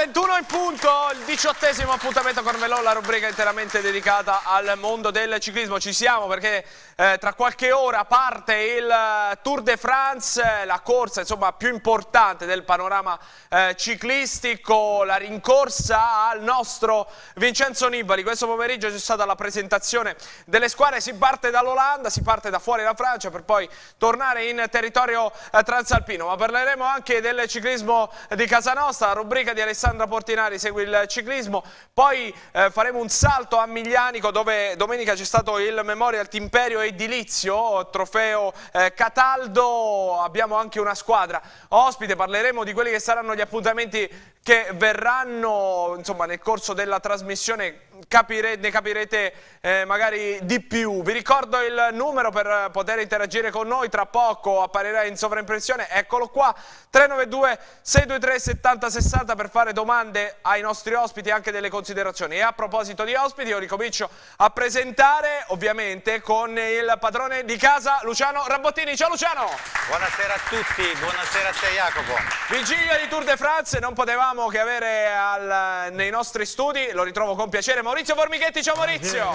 21 in punto, il 18° appuntamento con Melò, la rubrica interamente dedicata al mondo del ciclismo. Ci siamo perché tra qualche ora parte il Tour de France, la corsa insomma più importante del panorama ciclistico, la rincorsa al nostro Vincenzo Nibali. Questo pomeriggio c'è stata la presentazione delle squadre, si parte dall'Olanda, si parte da fuori la Francia per poi tornare in territorio transalpino. Ma parleremo anche del ciclismo di casa nostra, la rubrica di Alessandra Portinari segue il ciclismo, poi faremo un salto a Miglianico dove domenica c'è stato il Memorial Timperio Edilizio, trofeo Cataldo. Abbiamo anche una squadra ospite, parleremo di quelli che saranno gli appuntamenti che verranno insomma nel corso della trasmissione, ne capirete magari di più. Vi ricordo il numero per poter interagire con noi, tra poco apparirà in sovraimpressione, eccolo qua, 392 623 7060 per fare domande ai nostri ospiti e anche delle considerazioni. E a proposito di ospiti, io ricomincio a presentare ovviamente con il padrone di casa Luciano Rabottini. Ciao Luciano! Buonasera a tutti, buonasera a te Jacopo. Vigilia di Tour de France, non potevamo che avere nei nostri studi, lo ritrovo con piacere, Maurizio Formichetti. Ciao Maurizio!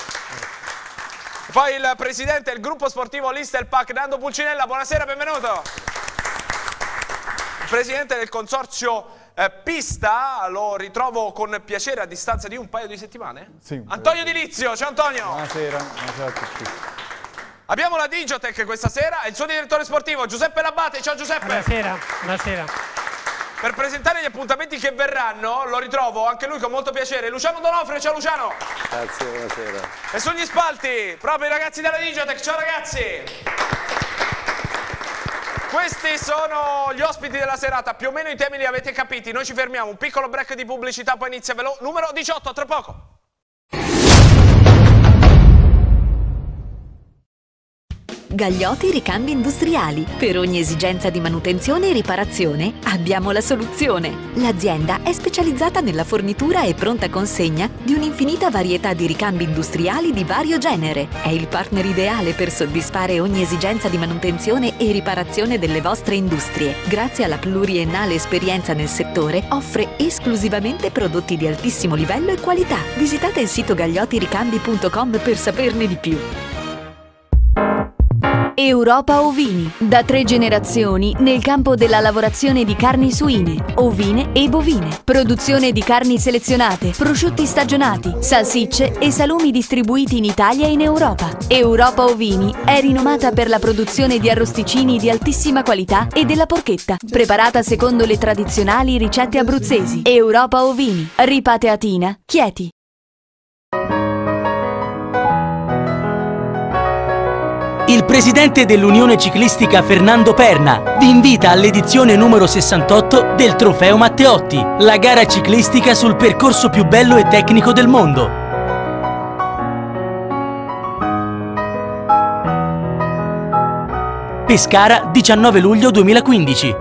Poi il presidente del gruppo sportivo Listel Pack, Nando Pulcinella. Buonasera, benvenuto! Il presidente del consorzio Pista, lo ritrovo con piacere a distanza di un paio di settimane. Sì, Antonio Di Lizio. Ciao Antonio! Buonasera, buonasera a tutti. Abbiamo la Digitec questa sera e il suo direttore sportivo Giuseppe Labate. Ciao Giuseppe! Buonasera, buonasera. Per presentare gli appuntamenti che verranno, lo ritrovo anche lui con molto piacere, Luciano Donofrio. Ciao Luciano! Grazie, buonasera. E sugli spalti, proprio i ragazzi della Digitec. Ciao ragazzi! Questi sono gli ospiti della serata, più o meno i temi li avete capiti. Noi ci fermiamo, un piccolo break di pubblicità, poi inizia Velò numero 18, tra poco. Gagliotti Ricambi Industriali. Per ogni esigenza di manutenzione e riparazione abbiamo la soluzione. L'azienda è specializzata nella fornitura e pronta consegna di un'infinita varietà di ricambi industriali di vario genere. È il partner ideale per soddisfare ogni esigenza di manutenzione e riparazione delle vostre industrie. Grazie alla pluriennale esperienza nel settore, offre esclusivamente prodotti di altissimo livello e qualità. Visitate il sito gagliottiricambi.com per saperne di più. Europa Ovini, da 3 generazioni nel campo della lavorazione di carni suine, ovine e bovine, produzione di carni selezionate, prosciutti stagionati, salsicce e salumi distribuiti in Italia e in Europa. Europa Ovini è rinomata per la produzione di arrosticini di altissima qualità e della porchetta, preparata secondo le tradizionali ricette abruzzesi. Europa Ovini, Ripateatina, Chieti. Il presidente dell'Unione Ciclistica Fernando Perna vi invita all'edizione numero 68 del Trofeo Matteotti, la gara ciclistica sul percorso più bello e tecnico del mondo. Pescara, 19 luglio 2015.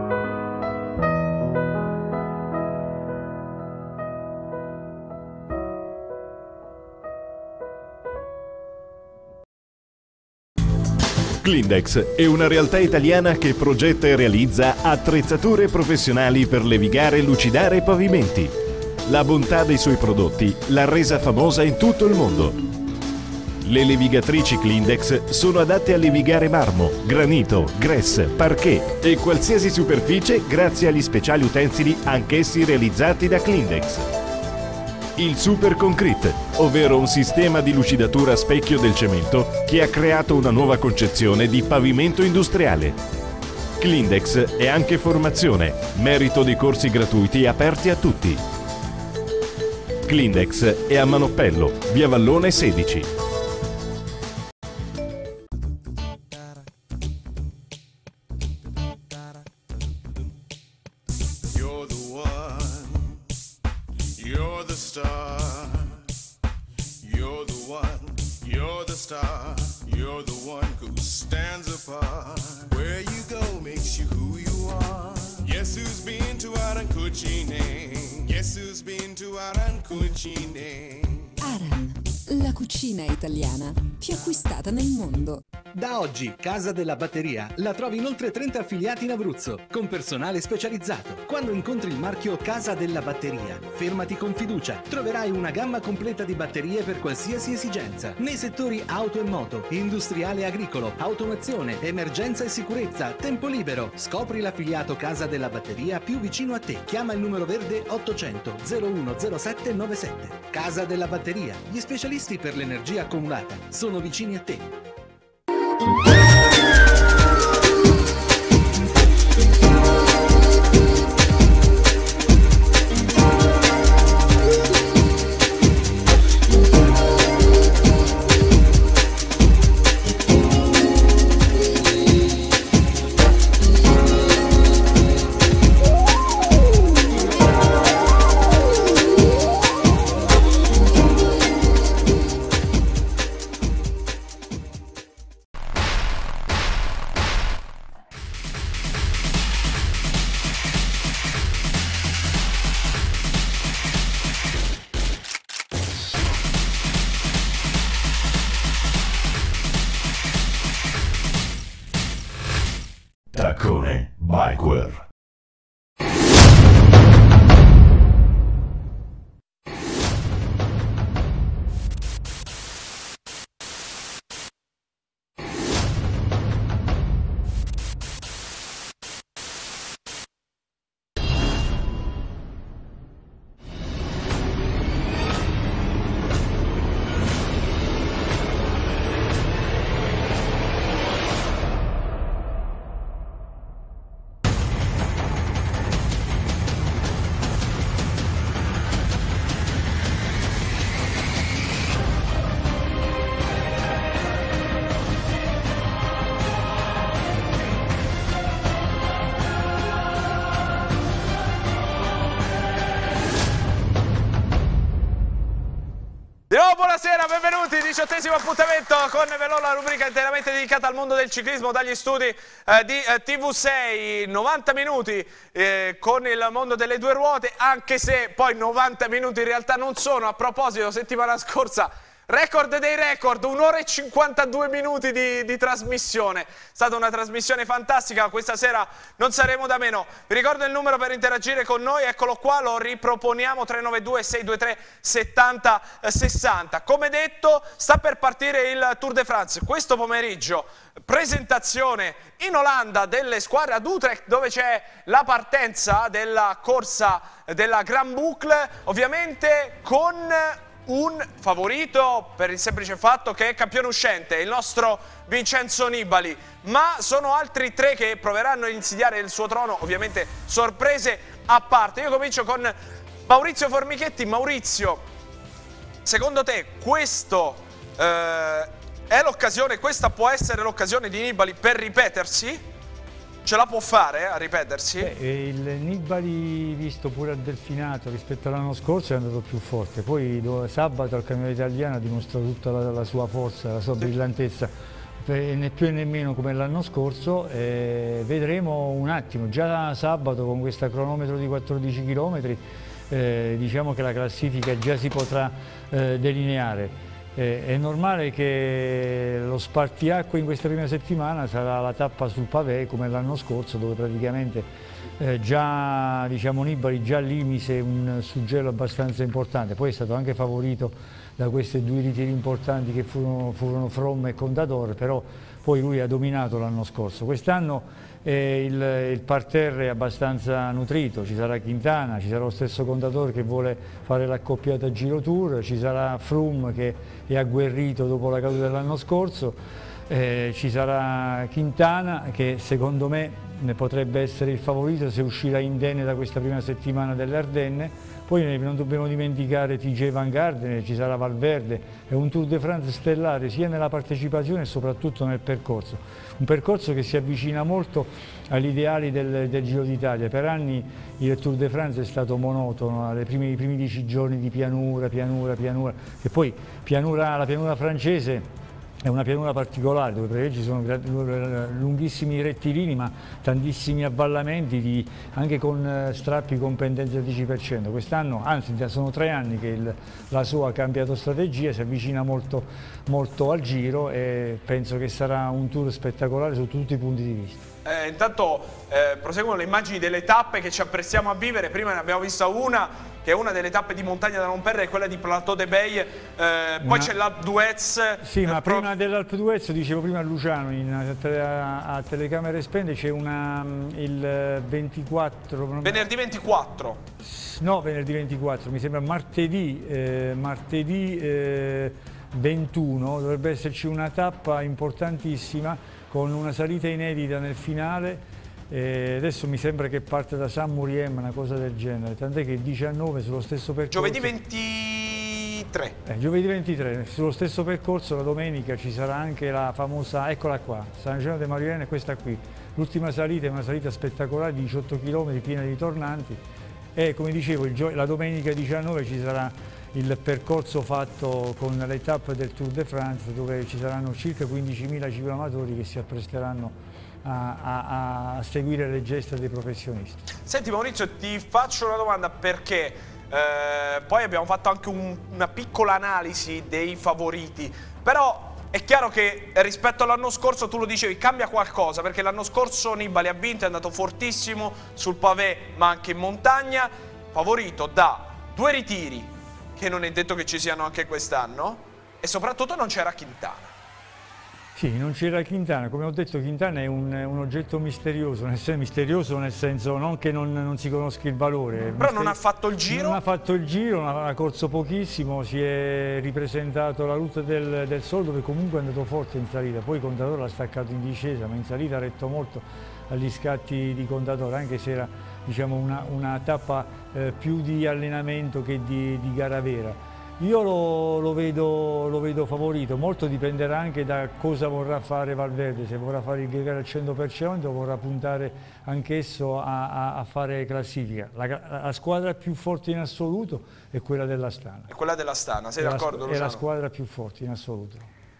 Clindex è una realtà italiana che progetta e realizza attrezzature professionali per levigare e lucidare pavimenti. La bontà dei suoi prodotti l'ha resa famosa in tutto il mondo. Le levigatrici Clindex sono adatte a levigare marmo, granito, grès, parquet e qualsiasi superficie grazie agli speciali utensili anch'essi realizzati da Clindex. Il Super Concrete, ovvero un sistema di lucidatura a specchio del cemento che ha creato una nuova concezione di pavimento industriale. Clindex è anche formazione, merito di corsi gratuiti aperti a tutti. Clindex è a Manoppello, via Vallone 16. La cucina italiana, più acquistata nel mondo. Da oggi, Casa della Batteria la trovi in oltre 30 affiliati in Abruzzo, con personale specializzato. Quando incontri il marchio Casa della Batteria, fermati con fiducia. Troverai una gamma completa di batterie per qualsiasi esigenza, nei settori auto e moto, industriale e agricolo, automazione, emergenza e sicurezza, tempo libero. Scopri l'affiliato Casa della Batteria più vicino a te. Chiama il numero verde 800 010797. Casa della Batteria, gli specialisti per l'energia accumulata sono vicini a te. Taccone Bikeware. Di nuovo buonasera, benvenuti, 18° appuntamento con Velò, la rubrica interamente dedicata al mondo del ciclismo dagli studi di TV6, 90 minuti con il mondo delle due ruote, anche se poi 90 minuti in realtà non sono. A proposito, settimana scorsa record dei record, 1 ora e 52 minuti di trasmissione. È stata una trasmissione fantastica, questa sera non saremo da meno. Vi ricordo il numero per interagire con noi, eccolo qua, lo riproponiamo, 392 623 70 60. Come detto, sta per partire il Tour de France. Questo pomeriggio presentazione in Olanda delle squadre ad Utrecht, dove c'è la partenza della corsa della Grand Boucle, ovviamente con un favorito per il semplice fatto che è campione uscente, il nostro Vincenzo Nibali, ma sono altri tre che proveranno a insidiare il suo trono, ovviamente sorprese a parte. Io comincio con Maurizio Formichetti. Maurizio, secondo te questa può essere l'occasione di Nibali per ripetersi? Ce la può fare a ripetersi? Il Nibali, visto pure al Delfinato rispetto all'anno scorso, è andato più forte. Poi sabato al Campionato Italiano ha dimostrato tutta la sua forza, la sua brillantezza, né più né meno come l'anno scorso. Vedremo un attimo, già sabato con questo cronometro di 14 km diciamo che la classifica già si potrà delineare. È normale che lo spartiacque in questa prima settimana sarà la tappa sul pavé come l'anno scorso, dove praticamente già Nibali già lì mise un suggello abbastanza importante. Poi è stato anche favorito da questi due ritiri importanti che furono Froome e Contador, però poi lui ha dominato l'anno scorso. Quest'anno il parterre è abbastanza nutrito, ci sarà Quintana, ci sarà lo stesso Contador che vuole fare l'accoppiata Giro Tour, ci sarà Froome che è agguerrito dopo la caduta dell'anno scorso, ci sarà Quintana che secondo me ne potrebbe essere il favorito se uscirà indenne da questa prima settimana delle Ardenne. Poi non dobbiamo dimenticare TJ Van Gardner, ci sarà Valverde. È un Tour de France stellare sia nella partecipazione e soprattutto nel percorso. Un percorso che si avvicina molto agli ideali del Giro d'Italia. Per anni il Tour de France è stato monotono, i primi 10 giorni di pianura, e poi la pianura francese È una pianura particolare dove praticamente ci sono lunghissimi rettilini ma tantissimi avvallamenti anche con strappi con pendenza del 10%. Quest'anno, anzi sono 3 anni che la SOA ha cambiato strategia, si avvicina molto, molto al Giro e penso che sarà un tour spettacolare su tutti i punti di vista. Intanto proseguono le immagini delle tappe che ci apprestiamo a vivere. Prima ne abbiamo vista una che è una delle tappe di montagna da non perdere, quella di Plateau de Beille, poi c'è l'Alpe d'Huez. Sì, ma prima dell'Alpe d'Huez, dicevo prima a Luciano, a telecamere spente c'è il 24... Venerdì 24. No, venerdì 24, mi sembra martedì 21, dovrebbe esserci una tappa importantissima con una salita inedita nel finale. Adesso mi sembra che parte da San Muriem, una cosa del genere, tant'è che il 19 sullo stesso percorso... Giovedì 23. Giovedì 23, sullo stesso percorso la domenica ci sarà anche la famosa, eccola qua, San Geno de Maurienne, questa qui. L'ultima salita è una salita spettacolare di 18 km piena di tornanti e come dicevo la domenica 19 ci sarà il percorso fatto con le tappe del Tour de France dove ci saranno circa 15.000 cicloamatori che si appresteranno a seguire le gesta dei professionisti. Senti Maurizio, ti faccio una domanda perché poi abbiamo fatto anche una piccola analisi dei favoriti, però è chiaro che rispetto all'anno scorso, tu lo dicevi, cambia qualcosa perché l'anno scorso Nibali ha vinto, è andato fortissimo sul pavé ma anche in montagna, favorito da 2 ritiri che non è detto che ci siano anche quest'anno e soprattutto non c'era Quintana. Sì, non c'era Quintana, come ho detto Quintana è un oggetto misterioso nel senso non che non si conosca il valore. Però non ha fatto il Giro? Non ha fatto il Giro, ha corso pochissimo, si è ripresentato la Route del Sol dove comunque è andato forte in salita, poi Contador l'ha staccato in discesa, ma in salita ha retto molto agli scatti di Contador, anche se era diciamo, una tappa più di allenamento che di gara vera. Io lo vedo favorito, molto dipenderà anche da cosa vorrà fare Valverde, se vorrà fare il Gregario al 100% o vorrà puntare anch'esso a fare classifica. La squadra più forte in assoluto è quella dell'Astana. È quella dell'Astana, sei d'accordo Luciano? È la squadra più forte in assoluto.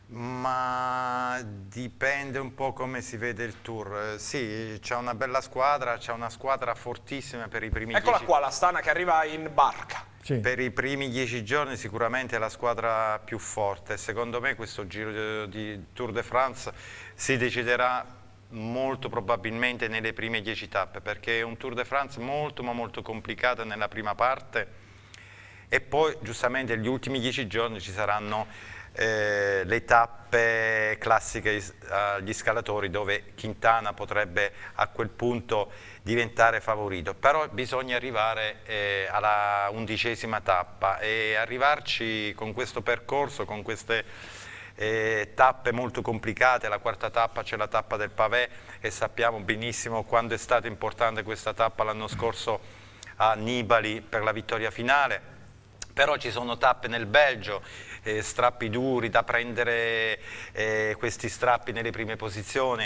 Ma dipende un po' come si vede il Tour. Sì, c'è una bella squadra, c'è una squadra fortissima per i primi 10 giorni. Eccola qua l'Astana che arriva in barca. Sì. Per i primi 10 giorni sicuramente è la squadra più forte. Secondo me questo Giro di Tour de France si deciderà molto probabilmente nelle prime 10 tappe, perché è un Tour de France molto ma molto complicato nella prima parte e poi giustamente gli ultimi 10 giorni ci saranno le tappe classiche agli scalatori dove Quintana potrebbe a quel punto diventare favorito, però bisogna arrivare alla 11ª tappa e arrivarci con questo percorso, con queste tappe molto complicate. La 4ª tappa c'è la tappa del pavé e sappiamo benissimo quando è stata importante questa tappa l'anno scorso a Nibali per la vittoria finale. Però ci sono tappe nel Belgio, strappi duri da prendere questi strappi nelle prime posizioni,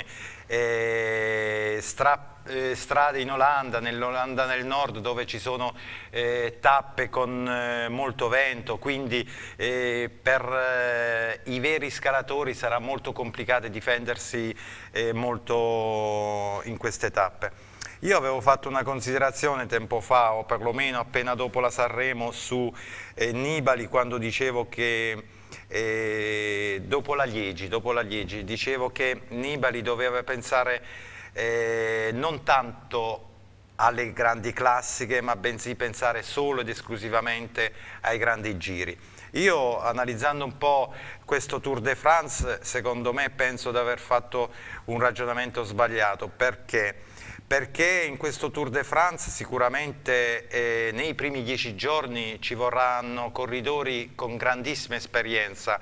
strade in Olanda, nell'Olanda nel nord dove ci sono tappe con molto vento, quindi per i veri scalatori sarà molto complicato difendersi molto in queste tappe. Io avevo fatto una considerazione tempo fa, o perlomeno appena dopo la Sanremo, su Nibali, quando dicevo che dopo la Liegi, dicevo che Nibali doveva pensare non tanto alle grandi classiche, ma bensì pensare solo ed esclusivamente ai grandi giri. Io, analizzando un po' questo Tour de France, secondo me penso di aver fatto un ragionamento sbagliato. Perché in questo Tour de France sicuramente nei primi 10 giorni ci vorranno corridori con grandissima esperienza,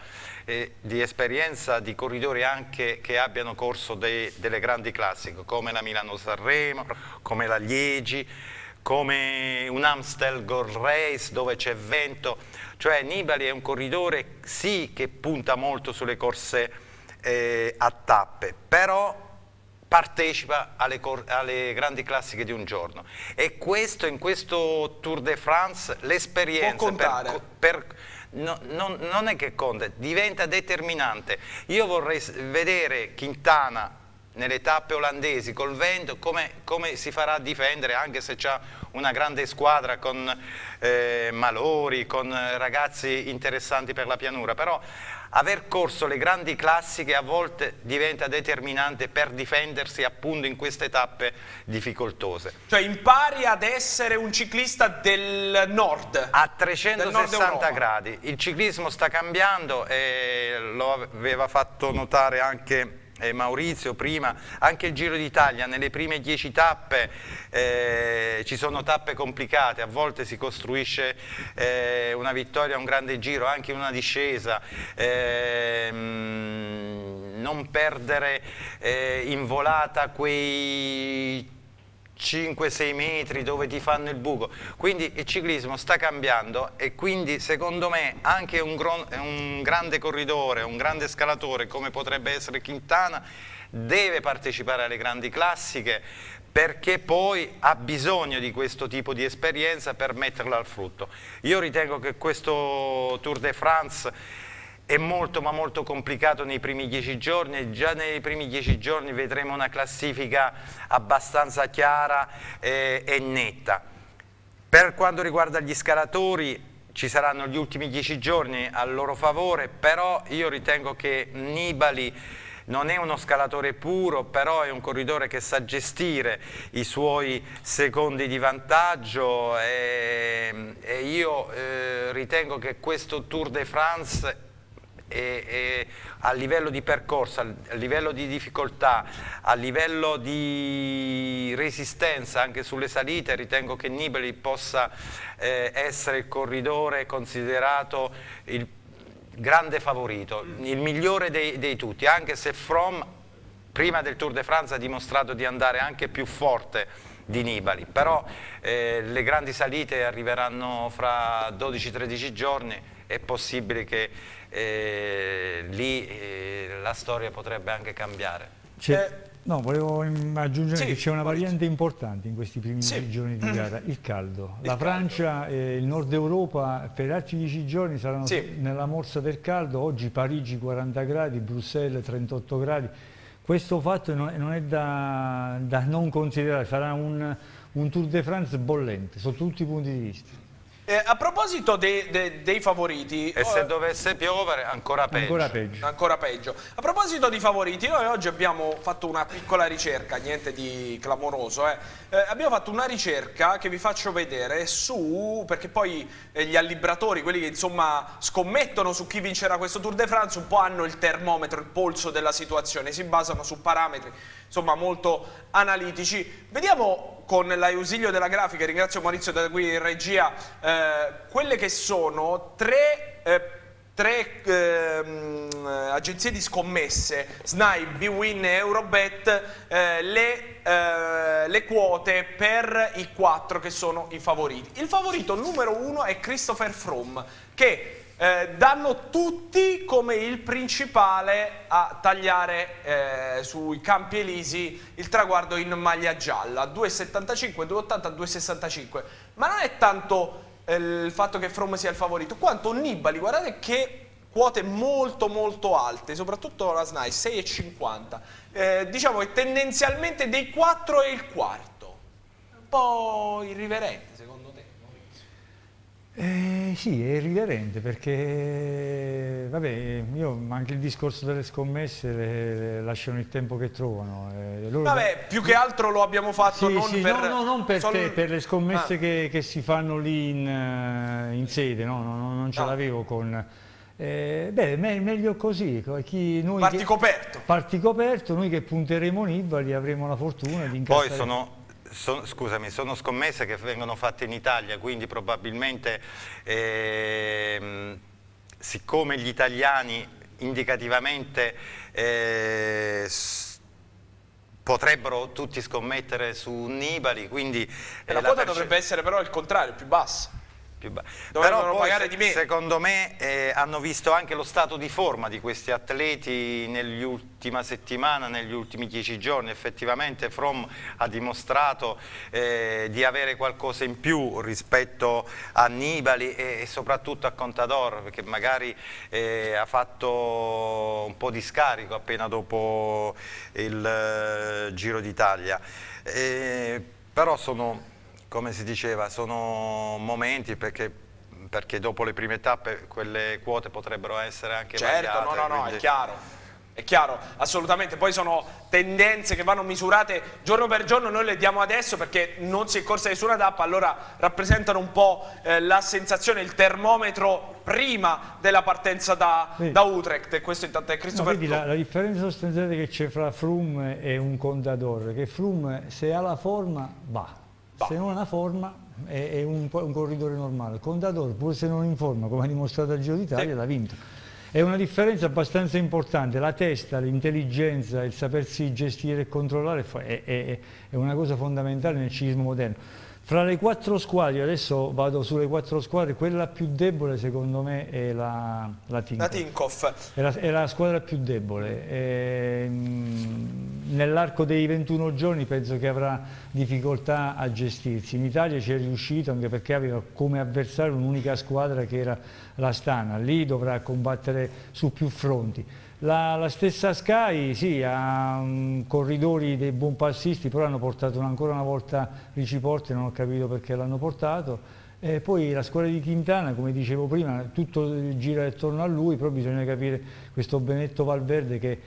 di corridori anche che abbiano corso delle grandi classiche, come la Milano-Sanremo, come la Liegi, come un Amstel Gold Race dove c'è vento. Cioè Nibali è un corridore sì che punta molto sulle corse a tappe, però partecipa alle grandi classiche di un giorno e questo in questo Tour de France l'esperienza non è che conta, diventa determinante. Io vorrei vedere Quintana nelle tappe olandesi col vento come si farà a difendere, anche se c'ha una grande squadra con Malori, con ragazzi interessanti per la pianura, però aver corso le grandi classiche a volte diventa determinante per difendersi appunto in queste tappe difficoltose. Cioè impari ad essere un ciclista del nord. A 360 gradi. Il ciclismo sta cambiando e lo aveva fatto notare anche Maurizio prima, anche il Giro d'Italia nelle prime 10 tappe ci sono tappe complicate, a volte si costruisce una vittoria, un grande giro, anche una discesa, non perdere in volata quei 5-6 metri dove ti fanno il buco, quindi il ciclismo sta cambiando e quindi secondo me anche un grande corridore, un grande scalatore come potrebbe essere Quintana deve partecipare alle grandi classiche, perché poi ha bisogno di questo tipo di esperienza per metterla al frutto. Io ritengo che questo Tour de France è molto ma molto complicato nei primi 10 giorni e già nei primi 10 giorni vedremo una classifica abbastanza chiara e netta. Per quanto riguarda gli scalatori ci saranno gli ultimi 10 giorni a loro favore, però io ritengo che Nibali non è uno scalatore puro, però è un corridore che sa gestire i suoi secondi di vantaggio e io ritengo che questo Tour de France a livello di percorso, a livello di difficoltà, a livello di resistenza anche sulle salite, ritengo che Nibali possa essere il corridore considerato il grande favorito, il migliore dei tutti, anche se Froome prima del Tour de France ha dimostrato di andare anche più forte di Nibali, però le grandi salite arriveranno fra 12-13 giorni, è possibile che lì la storia potrebbe anche cambiare. No, volevo aggiungere che c'è una Maurizio. variante importante in questi primi 10 giorni di gara, il caldo. La Francia e il Nord Europa per altri 10 giorni saranno nella morsa del caldo, oggi Parigi 40 gradi, Bruxelles 38 gradi. Questo fatto non è da non considerare, sarà un Tour de France bollente sotto tutti i punti di vista. A proposito dei favoriti... E se dovesse piovere ancora peggio. Ancora peggio. A proposito di favoriti, noi oggi abbiamo fatto una piccola ricerca, niente di clamoroso, abbiamo fatto una ricerca che vi faccio vedere su, perché poi gli allibratori, quelli che insomma scommettono su chi vincerà questo Tour de France, un po' hanno il termometro, il polso della situazione, si basano su parametri insomma molto analitici. Vediamo con l'ausilio della grafica, ringrazio Maurizio da qui in regia, quelle che sono tre agenzie di scommesse, SNAI, bwin e Eurobet, le quote per i 4 che sono i favoriti. Il favorito numero 1 è Christopher Froome, che danno tutti come il principale a tagliare sui Campi Elisi il traguardo in maglia gialla, 2,75, 2,80, 2,65. Ma non è tanto il fatto che Froome sia il favorito, quanto Nibali, guardate che quote molto molto alte, soprattutto la SNAI, 6,50. Diciamo che tendenzialmente dei 4 è il quarto, un po' irriverente secondo te? Sì, è irriverente perché, vabbè, anche il discorso delle scommesse lasciano il tempo che trovano. Vabbè, più che altro lo abbiamo fatto non per te, per le scommesse che si fanno lì in sede, non ce l'avevo con... meglio così, parti coperto, noi che punteremo Nibali avremo la fortuna di incassare. Poi scusami, sono scommesse che vengono fatte in Italia, quindi probabilmente siccome gli italiani indicativamente potrebbero tutti scommettere su Nibali, quindi la quota dovrebbe essere però il contrario, più bassa. Però poi, pagare di meno. secondo me hanno visto anche lo stato di forma di questi atleti nell'ultima settimana, negli ultimi 10 giorni. Effettivamente Froome ha dimostrato di avere qualcosa in più rispetto a Nibali e soprattutto a Contador, perché magari ha fatto un po' di scarico appena dopo il Giro d'Italia. Però sono, come si diceva, sono momenti perché dopo le prime tappe quelle quote potrebbero essere anche certo, variate. no, quindi... è chiaro, assolutamente. Poi sono tendenze che vanno misurate giorno per giorno, noi le diamo adesso perché non si è corsa nessuna tappa, allora rappresentano un po' la sensazione, il termometro prima della partenza da Utrecht, e questo intanto è Christopher Froome. La differenza sostanziale che c'è fra Froome e un Contador, che Froome se ha la forma va. Se non ha forma è un corridore normale. Contador, pur se non in forma, come ha dimostrato al Giro d'Italia, l'ha vinto. È una differenza abbastanza importante. La testa, l'intelligenza, il sapersi gestire e controllare è una cosa fondamentale nel ciclismo moderno. Fra le 4 squadre, adesso vado sulle 4 squadre, quella più debole secondo me è la Tinkoff. È la squadra più debole. Nell'arco dei 21 giorni penso che avrà difficoltà a gestirsi. In Italia ci è riuscito anche perché aveva come avversario un'unica squadra che era l'Astana. Lì dovrà combattere su più fronti. La stessa Sky, sì, ha corridori dei buon passisti, però hanno portato ancora una volta Richie Porte, non ho capito perché l'hanno portato. E poi la squadra di Quintana, come dicevo prima, tutto gira attorno a lui, però bisogna capire questo Benedetto Valverde che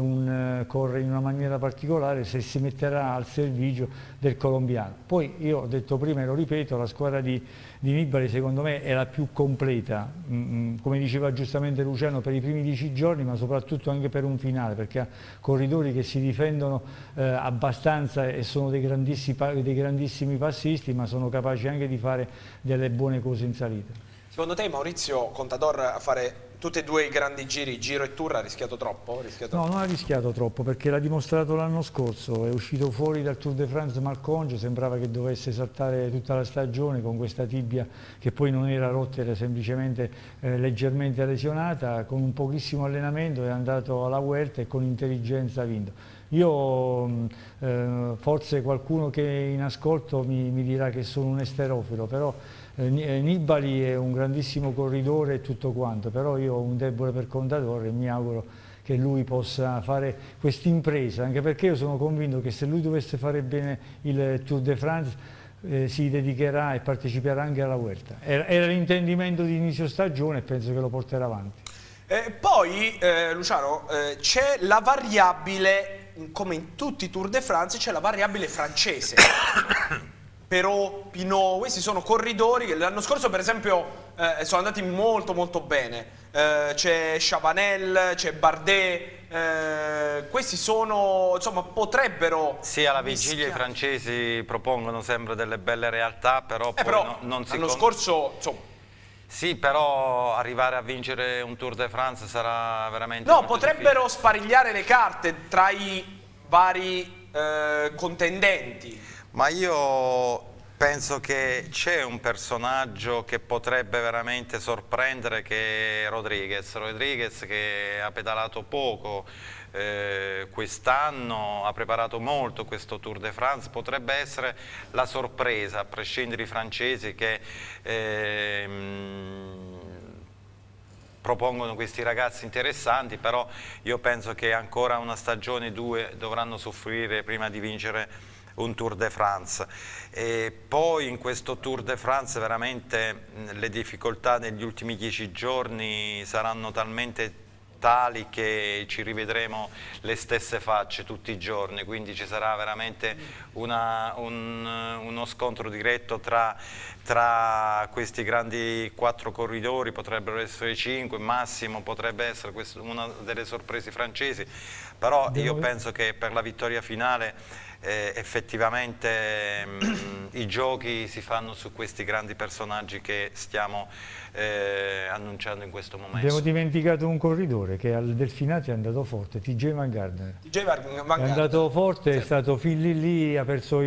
corre in una maniera particolare, se si metterà al servizio del colombiano. Poi io ho detto prima e lo ripeto, la squadra di Nibali secondo me è la più completa, come diceva giustamente Luciano, per i primi 10 giorni, ma soprattutto anche per un finale, perché ha corridori che si difendono abbastanza e sono dei grandissimi passisti, ma sono capaci anche di fare delle buone cose in salita. Secondo te Maurizio Contador a fare tutti e due i grandi giri, Giro e Tour, ha rischiato troppo? No, non ha rischiato troppo perché l'ha dimostrato l'anno scorso, è uscito fuori dal Tour de France malconcio, sembrava che dovesse saltare tutta la stagione con questa tibia che poi non era rotta, era semplicemente leggermente lesionata, con un pochissimo allenamento è andato alla Vuelta e con intelligenza ha vinto. Io, forse qualcuno che è in ascolto mi dirà che sono un esterofilo, però Nibali è un grandissimo corridore e tutto quanto, però io ho un debole per Contador e mi auguro che lui possa fare questa impresa, anche perché io sono convinto che se lui dovesse fare bene il Tour de France si dedicherà e parteciperà anche alla Vuelta. Era l'intendimento di inizio stagione e penso che lo porterà avanti. Poi, Luciano, c'è la variabile, come in tutti i Tour de France, c'è la variabile francese. Perot, Pinot, questi sono corridori che l'anno scorso per esempio sono andati molto molto bene. C'è Chabanel, c'è Bardet, questi sono, insomma, potrebbero... Sì, alla vigilia i francesi propongono sempre delle belle realtà, però poi non si... L'anno scorso, insomma... Sì, però arrivare a vincere un Tour de France sarà veramente... No, potrebbero difficile sparigliare le carte tra i vari contendenti. Ma io penso che c'è un personaggio che potrebbe veramente sorprendere, che è Rodriguez che ha pedalato poco quest'anno, ha preparato molto questo Tour de France, potrebbe essere la sorpresa, a prescindere i francesi che propongono questi ragazzi interessanti, però io penso che ancora una stagione, 2 dovranno soffrire prima di vincere un Tour de France. E poi in questo Tour de France veramente le difficoltà negli ultimi 10 giorni saranno talmente tali che ci rivedremo le stesse facce tutti i giorni, quindi ci sarà veramente uno scontro diretto tra questi grandi 4 corridori, potrebbero essere 5, massimo potrebbe essere una delle sorprese francesi, però io penso che per la vittoria finale effettivamente i giochi si fanno su questi grandi personaggi che stiamo annunciando in questo momento. Abbiamo dimenticato un corridore che al Delfinati è andato forte, TJ Van Gardner. È andato forte, sì. È stato fin lì, ha perso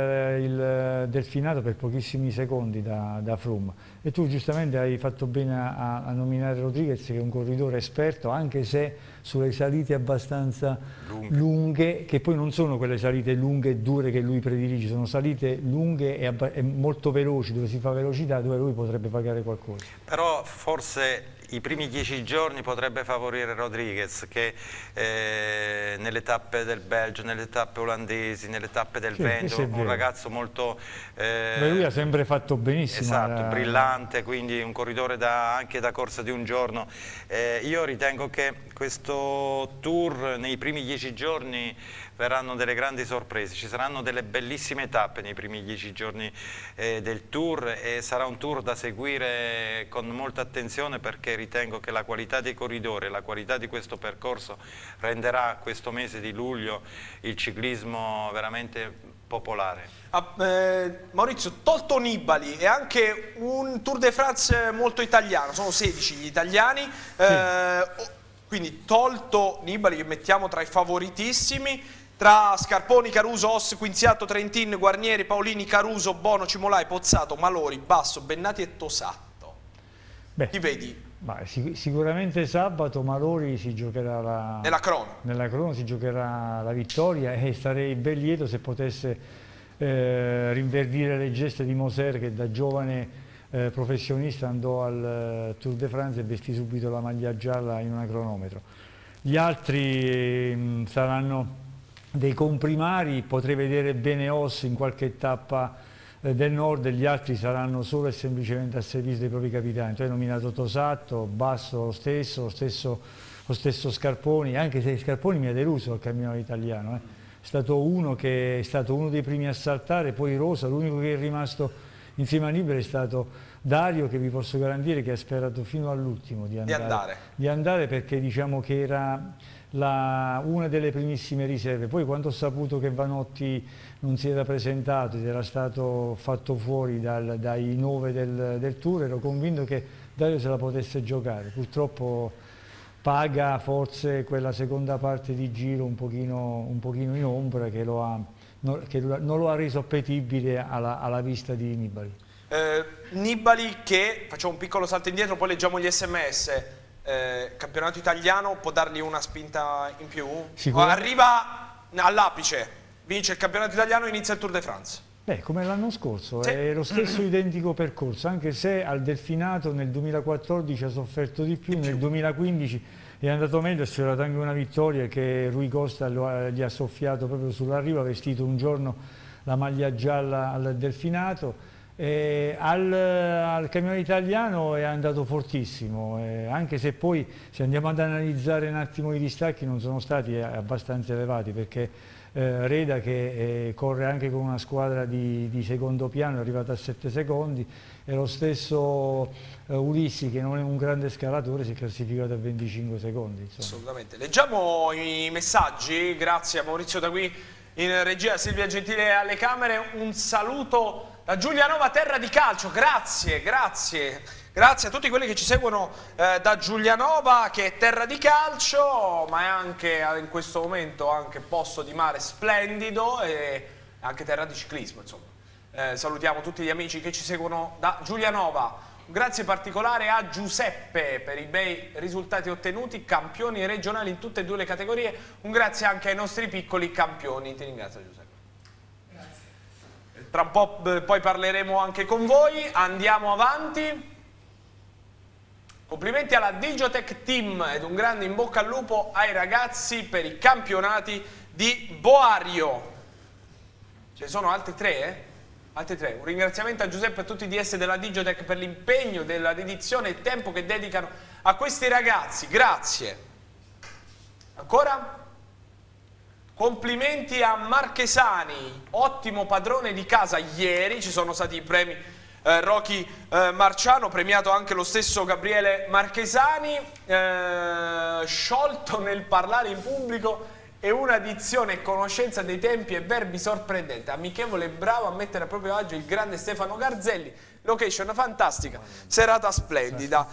il Delfinato per pochissimi secondi da Froome. E tu giustamente hai fatto bene a nominare Rodriguez, che è un corridore esperto, anche se sulle salite abbastanza lunghe, che poi non sono quelle salite lunghe e dure che lui predilige, sono salite lunghe e molto veloci, dove si fa velocità, dove lui potrebbe pagare qualcosa. Però forse i primi 10 giorni potrebbe favorire Rodriguez, che nelle tappe del Belgio, nelle tappe olandesi, nelle tappe del Veneto, un ragazzo molto... lui ha sempre fatto benissimo. Esatto, brillante, quindi un corridore anche da corsa di un giorno. Io ritengo che questo tour nei primi 10 giorni verranno delle grandi sorprese, ci saranno delle bellissime tappe nei primi 10 giorni del tour, e sarà un tour da seguire con molta attenzione, perché ritengo che la qualità dei corridori, la qualità di questo percorso renderà questo mese di luglio il ciclismo veramente popolare. Maurizio, tolto Nibali, è anche un Tour de France molto italiano, sono 16 gli italiani, sì. Quindi tolto Nibali, che mettiamo tra i favoritissimi, tra Scarponi, Caruso, Oss, Quinziato, Trentin, Guarnieri, Paolini, Caruso, Bono, Cimolai, Pozzato, Malori, Basso, Bennati e Tosato. Chi vedi? Sicuramente sabato Malori si giocherà nella crono si giocherà la vittoria, e sarei ben lieto se potesse rinverdire le gesta di Moser, che da giovane professionista andò al Tour de France e vestì subito la maglia gialla in una cronometro. Gli altri saranno dei comprimari, potrei vedere bene Oss in qualche tappa del nord, e gli altri saranno solo e semplicemente a servizio dei propri capitani. Tu hai nominato Tosato, Basso lo stesso Scarponi, anche se Scarponi mi ha deluso al cammino italiano. È stato uno dei primi a saltare, poi Rosa, l'unico che è rimasto insieme a Nibali è stato Dario, che vi posso garantire che ha sperato fino all'ultimo di andare, perché diciamo che era una delle primissime riserve. Poi quando ho saputo che Vanotti non si era presentato ed era stato fatto fuori dai 9 del Tour, ero convinto che Dario se la potesse giocare. Purtroppo paga forse quella seconda parte di giro un pochino in ombra, che non lo ha reso appetibile alla vista di Nibali. Nibali, che facciamo un piccolo salto indietro, poi leggiamo gli SMS. Campionato italiano può dargli una spinta in più? Arriva all'apice, vince il campionato italiano e inizia il Tour de France. Come l'anno scorso, sì. È lo stesso identico percorso, anche se al Delfinato nel 2014 ha sofferto di più, nel 2015 è andato meglio, ha sfiorato anche una vittoria che Rui Costa gli ha soffiato proprio sull'arrivo, ha vestito un giorno la maglia gialla al Delfinato. Al cammino italiano è andato fortissimo, anche se poi, se andiamo ad analizzare un attimo i distacchi, non sono stati abbastanza elevati, perché Reda, che corre anche con una squadra di secondo piano, è arrivato a 7 secondi, e lo stesso Ulissi, che non è un grande scalatore, si è classificato a 25 secondi. Insomma. Assolutamente. Leggiamo i messaggi, grazie a Maurizio da qui in regia, Silvia Gentile alle camere. Un saluto da Giulianova, terra di calcio, grazie a tutti quelli che ci seguono da Giulianova, che è terra di calcio, ma è anche in questo momento anche posto di mare splendido e anche terra di ciclismo, insomma. Salutiamo tutti gli amici che ci seguono da Giulianova. Un grazie particolare a Giuseppe per i bei risultati ottenuti, campioni regionali in tutte e due le categorie. Un grazie anche ai nostri piccoli campioni. Ti ringrazio, Giuseppe. Tra un po' poi parleremo anche con voi, andiamo avanti. Complimenti alla Digotech Team ed un grande in bocca al lupo ai ragazzi per i campionati di Boario. Ce ne sono altri 3, Altri 3. Un ringraziamento a Giuseppe e a tutti i DS della Digotech per l'impegno, della dedizione e il tempo che dedicano a questi ragazzi. Grazie. Ancora? Complimenti a Marchesani, ottimo padrone di casa ieri, ci sono stati i premi Rocky Marciano, premiato anche lo stesso Gabriele Marchesani, sciolto nel parlare in pubblico e una dizione e conoscenza dei tempi e verbi sorprendente, amichevole e bravo a mettere a proprio agio il grande Stefano Garzelli. Location fantastica, serata splendida.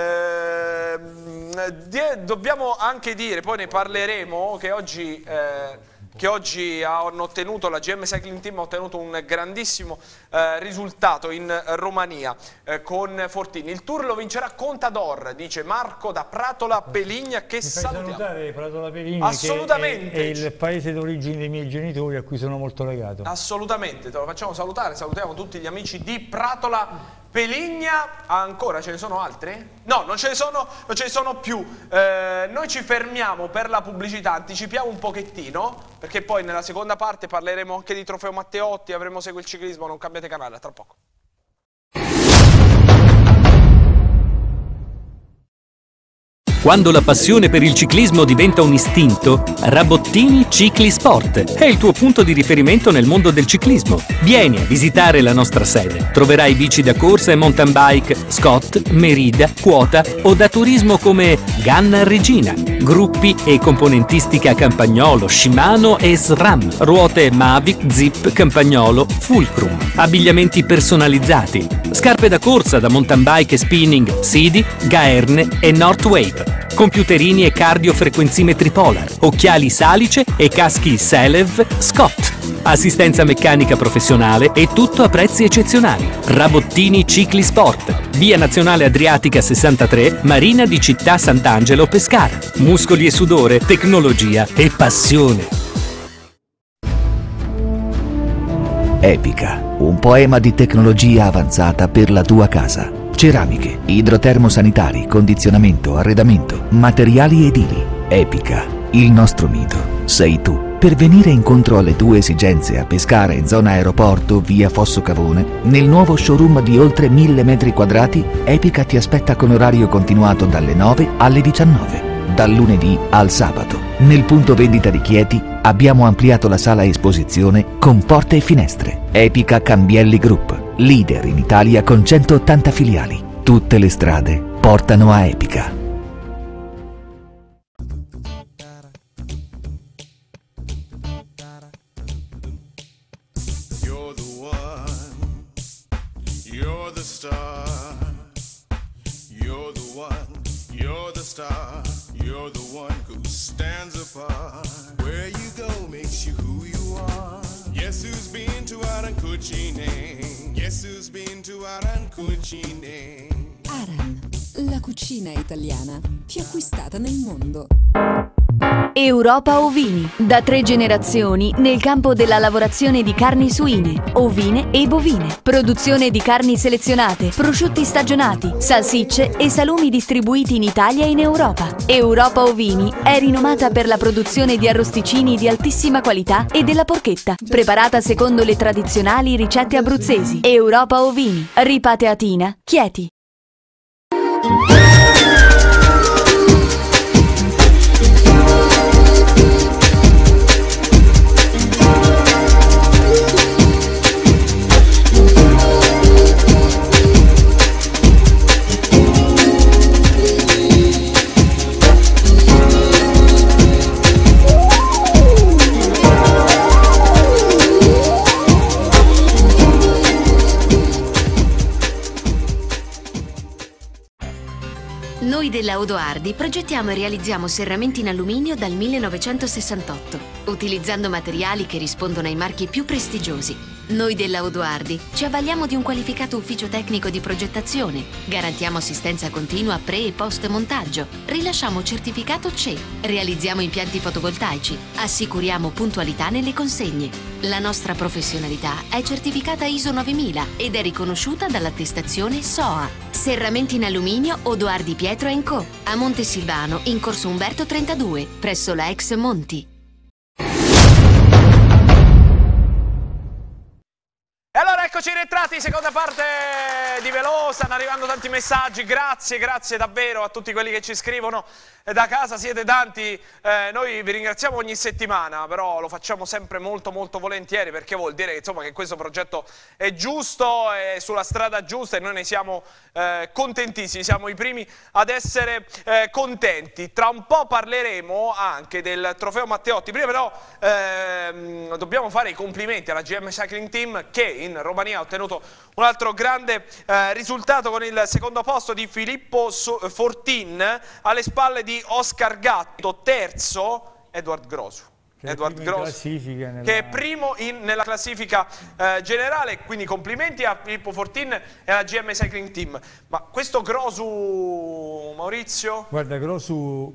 Dobbiamo anche dire, poi ne parleremo, che oggi hanno ottenuto, la GM Cycling Team ha ottenuto un grandissimo risultato in Romania con Fortini. Il Tour lo vincerà Contador, dice Marco da Pratola Peligna, che salutiamo. Salutare Pratola Peligna, assolutamente, che è il paese d'origine dei miei genitori, a cui sono molto legato. Assolutamente, te lo facciamo salutare, salutiamo tutti gli amici di Pratola Peligna. Ancora ce ne sono altri? No, non ce ne sono più. Noi ci fermiamo per la pubblicità, anticipiamo un pochettino, perché poi nella seconda parte parleremo anche di Trofeo Matteotti, avremo Segue il Ciclismo, non cambiate canale, a tra poco. Quando la passione per il ciclismo diventa un istinto, Rabottini Cicli Sport è il tuo punto di riferimento nel mondo del ciclismo. Vieni a visitare la nostra sede. Troverai bici da corsa e mountain bike Scott, Merida, Quota o da turismo come Ganna Regina, gruppi e componentistica Campagnolo, Shimano e SRAM, ruote Mavic, Zip, Campagnolo, Fulcrum, abbigliamenti personalizzati, scarpe da corsa da mountain bike e spinning Sidi, Gaerne e Northwave, computerini e cardiofrequenzimetri Polar, occhiali Salice e caschi Selev Scott. Assistenza meccanica professionale e tutto a prezzi eccezionali. Rabottini Cicli Sport, via Nazionale Adriatica 63, Marina di Città Sant'Angelo Pescara. Muscoli e sudore, tecnologia e passione. Epica, un poema di tecnologia avanzata per la tua casa. Ceramiche, idrotermosanitari, condizionamento, arredamento, materiali edili. Epica, il nostro mito sei tu. Per venire incontro alle tue esigenze a Pescara in zona aeroporto, via Fosso Cavone, nel nuovo showroom di oltre 1000 metri quadrati, Epica ti aspetta con orario continuato dalle 9 alle 19. Dal lunedì al sabato. Nel punto vendita di Chieti abbiamo ampliato la sala esposizione con porte e finestre. Epica Cambielli Group, leader in Italia con 180 filiali. Tutte le strade portano a Epica. You're the one who stands apart. Where you go makes you who you are. Yes, who's been to Aran Cucine? Yes, who's been to Aran Cucine? Aran, la cucina italiana più acquistata nel mondo. Europa Ovini, da 3 generazioni nel campo della lavorazione di carni suine, ovine e bovine. Produzione di carni selezionate, prosciutti stagionati, salsicce e salumi distribuiti in Italia e in Europa. Europa Ovini è rinomata per la produzione di arrosticini di altissima qualità e della porchetta, preparata secondo le tradizionali ricette abruzzesi. Europa Ovini, Ripateatina, Chieti. Noi della Odoardi progettiamo e realizziamo serramenti in alluminio dal 1968, utilizzando materiali che rispondono ai marchi più prestigiosi. Noi della Odoardi ci avvaliamo di un qualificato ufficio tecnico di progettazione, garantiamo assistenza continua pre e post montaggio, rilasciamo certificato CE, realizziamo impianti fotovoltaici, assicuriamo puntualità nelle consegne. La nostra professionalità è certificata ISO 9000 ed è riconosciuta dall'attestazione SOA. Serramenti in alluminio Odoardi Pietro & Co. a Montesilvano, in corso Umberto 32, presso la ex Monti. Eccoci rientrati, seconda parte di Velò, stanno arrivando tanti messaggi, grazie davvero a tutti quelli che ci scrivono da casa, siete tanti, noi vi ringraziamo ogni settimana, però lo facciamo sempre molto volentieri, perché vuol dire che, insomma, che questo progetto è giusto, è sulla strada giusta e noi ne siamo contentissimi, siamo i primi ad essere contenti. Tra un po' parleremo anche del trofeo Matteotti, prima però dobbiamo fare i complimenti alla GM Cycling Team che in Romania ha ottenuto un altro grande risultato con il secondo posto di Filippo Fortin alle spalle di Oscar Gatto, terzo Edward Grosu. Edward Grosu che è primo nella classifica generale, quindi complimenti a Filippo Fortin e alla GM Cycling Team. Ma questo Grosu, Maurizio? Guarda, Grosu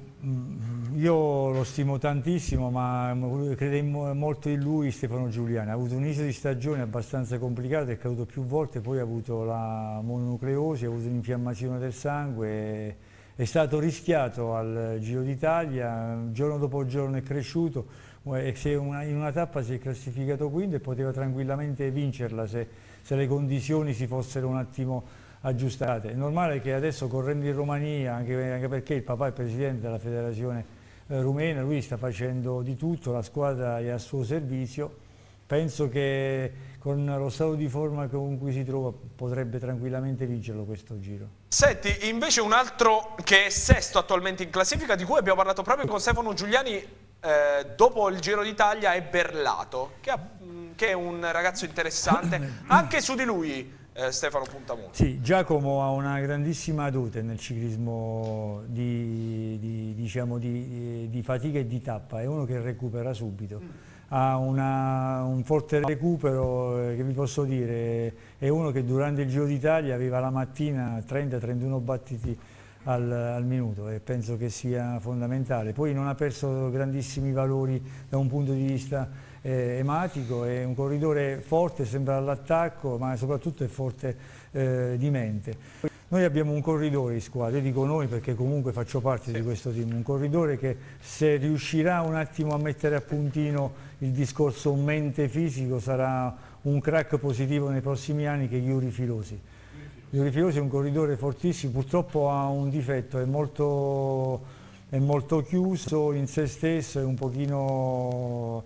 io lo stimo tantissimo, ma credo molto in lui Stefano Giuliani. Ha avuto un inizio di stagione abbastanza complicato, è caduto più volte, poi ha avuto la mononucleosi, ha avuto un'infiammazione del sangue, è stato rischiato al Giro d'Italia, giorno dopo giorno è cresciuto, e in una tappa si è classificato quinto e poteva tranquillamente vincerla se le condizioni si fossero un attimo aggiustate. È normale che adesso, correndo in Romania, anche perché il papà è presidente della federazione rumena, lui sta facendo di tutto, la squadra è a suo servizio, penso che con lo stato di forma con cui si trova potrebbe tranquillamente vincerlo questo giro. Senti, invece un altro che è sesto attualmente in classifica, di cui abbiamo parlato proprio con Stefano Giuliani dopo il Giro d'Italia, è Berlato, che è un ragazzo interessante. Anche su di lui Stefano punta molto. Sì, Giacomo ha una grandissima dote nel ciclismo di fatica e di tappa, è uno che recupera subito, ha un forte recupero, che vi posso dire, è uno che durante il Giro d'Italia aveva la mattina 30-31 battiti al minuto e penso che sia fondamentale. Poi non ha perso grandissimi valori da un punto di vista ematico, è un corridore forte, sembra all'attacco, ma soprattutto è forte di mente. Noi abbiamo un corridore in squadra, io dico noi perché comunque faccio parte di questo team, un corridore che se riuscirà un attimo a mettere a puntino il discorso mente fisico sarà un crack positivo nei prossimi anni, che è Yuri Filosi. Yuri Filosi è un corridore fortissimo, purtroppo ha un difetto, è molto chiuso in se stesso, è un pochino...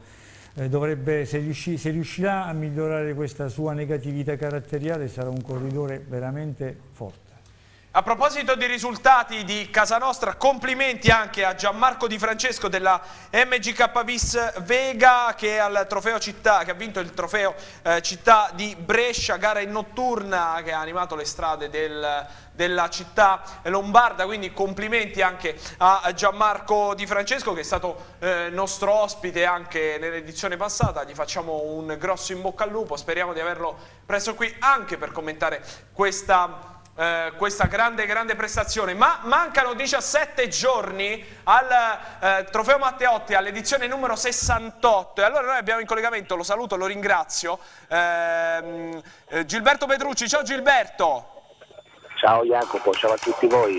se riuscirà a migliorare questa sua negatività caratteriale sarà un corridore veramente forte. A proposito di risultati di casa nostra, complimenti anche a Gianmarco Di Francesco della MGK Vis Vega, che al trofeo città, che ha vinto il trofeo città di Brescia, gara in notturna che ha animato le strade della città lombarda, quindi complimenti anche a Gianmarco Di Francesco, che è stato nostro ospite anche nell'edizione passata. Gli facciamo un grosso in bocca al lupo, speriamo di averlo presto qui anche per commentare questa grande prestazione. Ma mancano 17 giorni al trofeo Matteotti, all'edizione numero 68, e allora noi abbiamo in collegamento, lo saluto, lo ringrazio, Gilberto Petrucci. Ciao Gilberto. Ciao Jacopo, ciao a tutti voi.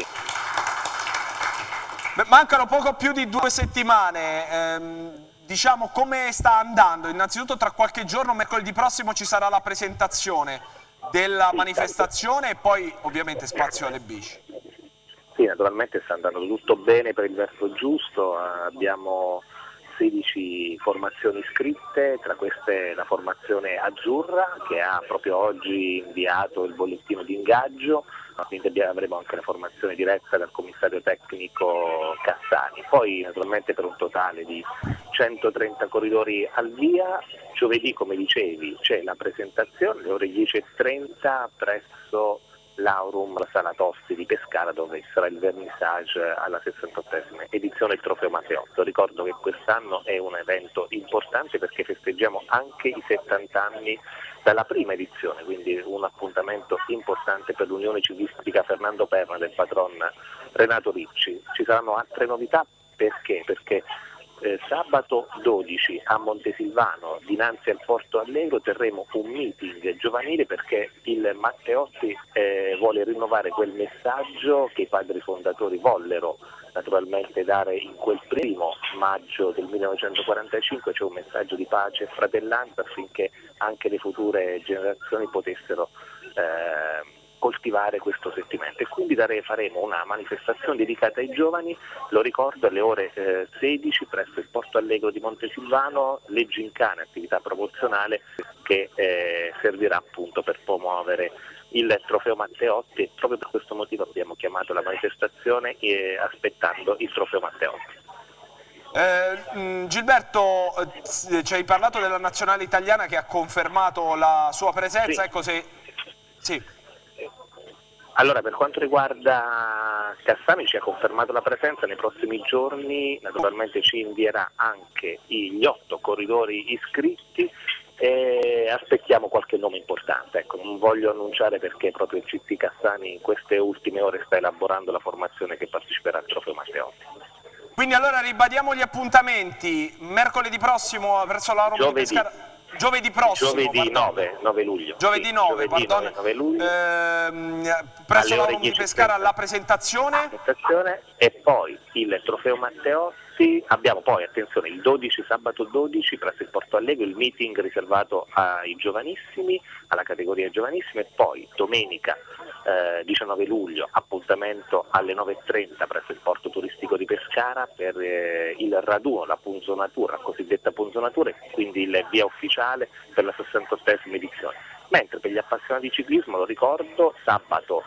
Mancano poco più di 2 settimane, diciamo, come sta andando? Innanzitutto, tra qualche giorno, mercoledì prossimo, ci sarà la presentazione della manifestazione e poi ovviamente spazio alle bici. Sì, naturalmente sta andando tutto bene per il verso giusto, abbiamo 16 formazioni iscritte, tra queste la formazione azzurra che ha proprio oggi inviato il bollettino di ingaggio, quindi avremo anche la formazione diretta dal commissario tecnico Cassani. Poi naturalmente per un totale di 130 corridori al via, giovedì come dicevi c'è la presentazione alle ore 10:30 presso l'Aurum, la Sala Tosti di Pescara, dove ci sarà il vernissage alla 68esima edizione del Trofeo Matteotti. Ricordo che quest'anno è un evento importante perché festeggiamo anche i 70 anni dalla prima edizione, quindi un appuntamento importante per l'Unione Ciclistica Fernando Perna del patron Renato Ricci. Ci saranno altre novità, perché? Perché sabato 12 a Montesilvano, dinanzi al Porto Allegro, terremo un meeting giovanile perché il Matteotti vuole rinnovare quel messaggio che i padri fondatori vollero naturalmente dare in quel primo maggio del 1945 un messaggio di pace e fratellanza affinché anche le future generazioni potessero coltivare questo sentimento, e quindi faremo una manifestazione dedicata ai giovani, lo ricordo, alle ore 16 presso il Porto Allegro di Montesilvano, le gincane, attività promozionale che servirà appunto per promuovere il trofeo Matteotti, e proprio per questo motivo abbiamo chiamato la manifestazione aspettando il trofeo Matteotti. Gilberto, ci hai parlato della nazionale italiana che ha confermato la sua presenza, sì. Ecco se... Sì. Allora, per quanto riguarda Cassani, ci ha confermato la presenza, nei prossimi giorni naturalmente ci invierà anche gli 8 corridori iscritti e aspettiamo qualche nome importante. Ecco, non voglio annunciare perché proprio il CT Cassani in queste ultime ore sta elaborando la formazione che parteciperà al trofeo Matteotti. Quindi allora ribadiamo gli appuntamenti, mercoledì prossimo verso la Roma di Pescara. Giovedì prossimo, giovedì 9 luglio. Giovedì 9, pardon. 9 luglio. Presso la Roma di Pescara la presentazione. E poi il trofeo Matteotti. Abbiamo poi, attenzione, il 12, sabato 12 presso il Porto Allegro, il meeting riservato ai giovanissimi, alla categoria giovanissimi, e poi domenica 19 luglio appuntamento alle 9:30 presso il porto turistico di Pescara per il raduno, la punzonatura, la cosiddetta punzonatura, e quindi il via ufficiale per la 68esima edizione. Mentre per gli appassionati di ciclismo, lo ricordo, sabato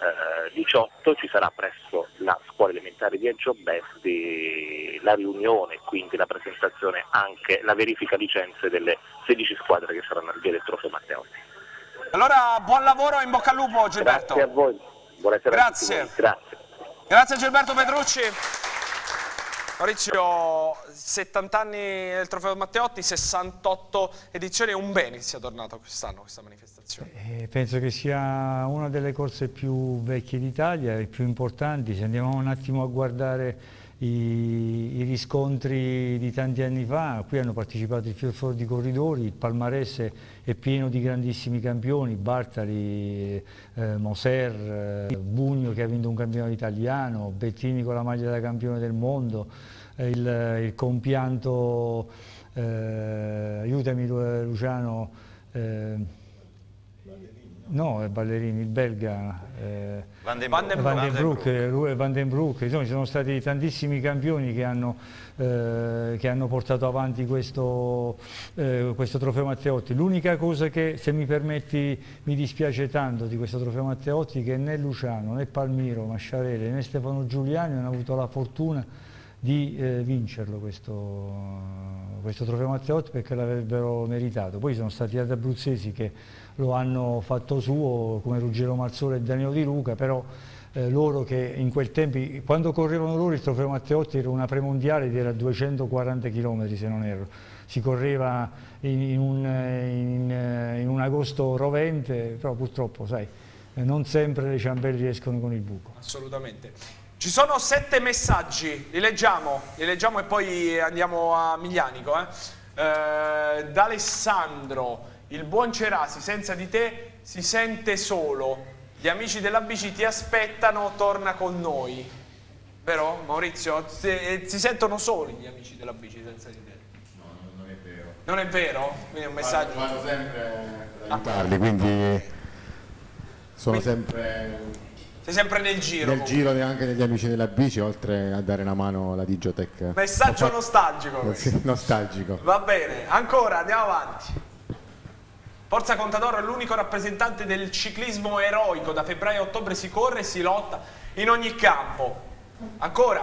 18 ci sarà presso la scuola elementare di Aggiobesti la riunione, quindi la presentazione, anche la verifica licenze delle 16 squadre che saranno al via del trofeo Matteotti. Allora buon lavoro e in bocca al lupo, Gilberto. Grazie a voi, buonasera. Grazie. A tutti voi. Grazie Gilberto Petrucci. Maurizio, 70 anni del trofeo Matteotti, 68 edizioni, è un bene che sia tornato quest'anno questa manifestazione. Penso che sia una delle corse più vecchie d'Italia e più importanti. Se andiamo un attimo a guardare i riscontri di tanti anni fa, qui hanno partecipato il fior fior di corridori, il palmarès è pieno di grandissimi campioni, Bartali, Moser, Bugno che ha vinto un campionato italiano, Bettini con la maglia da campione del mondo, il compianto, aiutami Luciano, no, Ballerini, il belga, Van den Broek, insomma ci sono stati tantissimi campioni che hanno portato avanti questo trofeo Matteotti. L'unica cosa che, se mi permetti, mi dispiace tanto di questo trofeo Matteotti, che né Luciano, né Palmiro, Masciarelli, né Stefano Giuliani hanno avuto la fortuna di vincerlo questo trofeo Matteotti, perché l'avrebbero meritato. Poi sono stati altri abruzzesi che lo hanno fatto suo, come Ruggero Marzolo e Danilo Di Luca, però loro che in quel tempo, quando correvano loro, il trofeo Matteotti era una premondiale di 240 km se non erro, si correva in un agosto rovente, però purtroppo sai, non sempre le ciambelle riescono con il buco. Assolutamente. Ci sono 7 messaggi, li leggiamo e poi andiamo a Miglianico. Da Alessandro: il buon Cerasi senza di te si sente solo, gli amici della bici ti aspettano, torna con noi. Vero Maurizio? Si sentono soli gli amici della bici senza di te? No, non è vero. Non è vero? Quindi è un messaggio... Vanno sempre ad aiutarli, quindi sono sempre... Sei sempre nel giro. Nel giro anche degli amici della bici, oltre a dare una mano alla Digitech. Messaggio nostalgico. Sì, nostalgico. Va bene, ancora, andiamo avanti. Forza Contadoro è l'unico rappresentante del ciclismo eroico, da febbraio a ottobre si corre e si lotta in ogni campo. Ancora.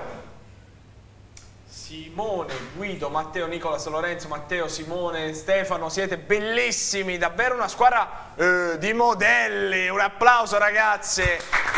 Simone, Guido, Matteo, Nicolas, Lorenzo, Matteo, Simone, Stefano, siete bellissimi, davvero una squadra di modelli. Un applauso ragazze.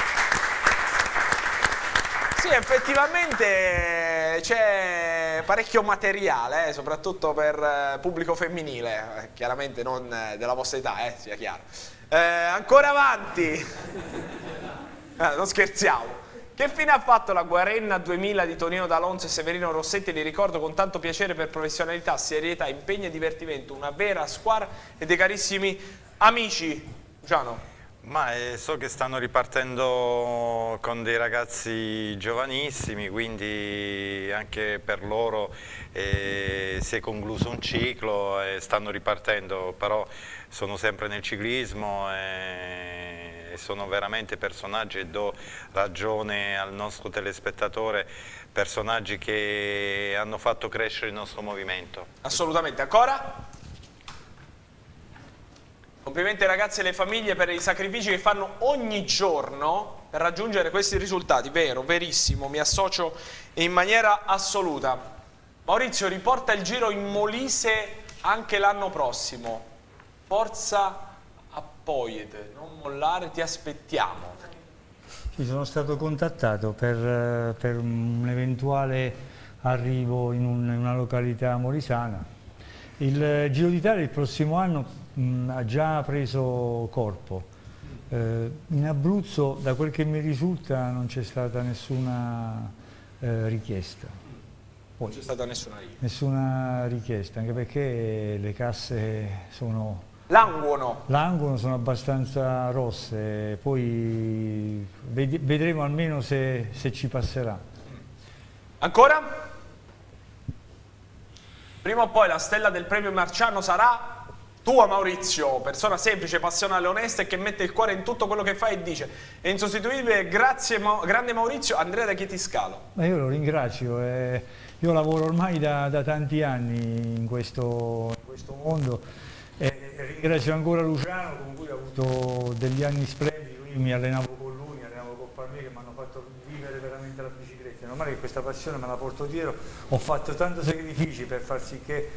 Sì, effettivamente c'è parecchio materiale, soprattutto per pubblico femminile, chiaramente non della vostra età, sia chiaro. Ancora avanti, non scherziamo. Che fine ha fatto la Guarenna 2000 di Tonino D'Alonso e Severino Rossetti? Li ricordo con tanto piacere per professionalità, serietà, impegno e divertimento, una vera squadra e dei carissimi amici. Luciano? Ma so che stanno ripartendo con dei ragazzi giovanissimi, quindi anche per loro si è concluso un ciclo e stanno ripartendo, però sono sempre nel ciclismo e sono veramente personaggi, e do ragione al nostro telespettatore, personaggi che hanno fatto crescere il nostro movimento. Assolutamente. Ancora? Complimenti ai ragazzi e alle famiglie per i sacrifici che fanno ogni giorno per raggiungere questi risultati. Vero, verissimo, mi associo in maniera assoluta. Maurizio, riporta il Giro in Molise anche l'anno prossimo. Forza a Poiete, non mollare, ti aspettiamo. Sì, sono stato contattato per un eventuale arrivo in una località molisana. Il Giro d'Italia il prossimo anno ha già preso corpo. In Abruzzo, da quel che mi risulta, non c'è stata nessuna richiesta. Non c'è stata nessuna richiesta. Nessuna richiesta, anche perché le casse sono... Languono, sono abbastanza rosse, poi vedremo almeno se ci passerà. Ancora? Prima o poi la stella del premio Marciano sarà tua, Maurizio, persona semplice, passionale, onesta e che mette il cuore in tutto quello che fa e dice. È insostituibile, grazie grande Maurizio, Andrea da Chietiscalo. Ma io lo ringrazio, io lavoro ormai da tanti anni in questo mondo e ringrazio ancora Luciano, con cui ho avuto degli anni splendidi. Io mi allenavo con lui, mi allenavo con Palmieri, che mi hanno fatto vivere veramente la bicicletta. È normale che questa passione me la porto dietro, ho fatto tanti sacrifici per far sì che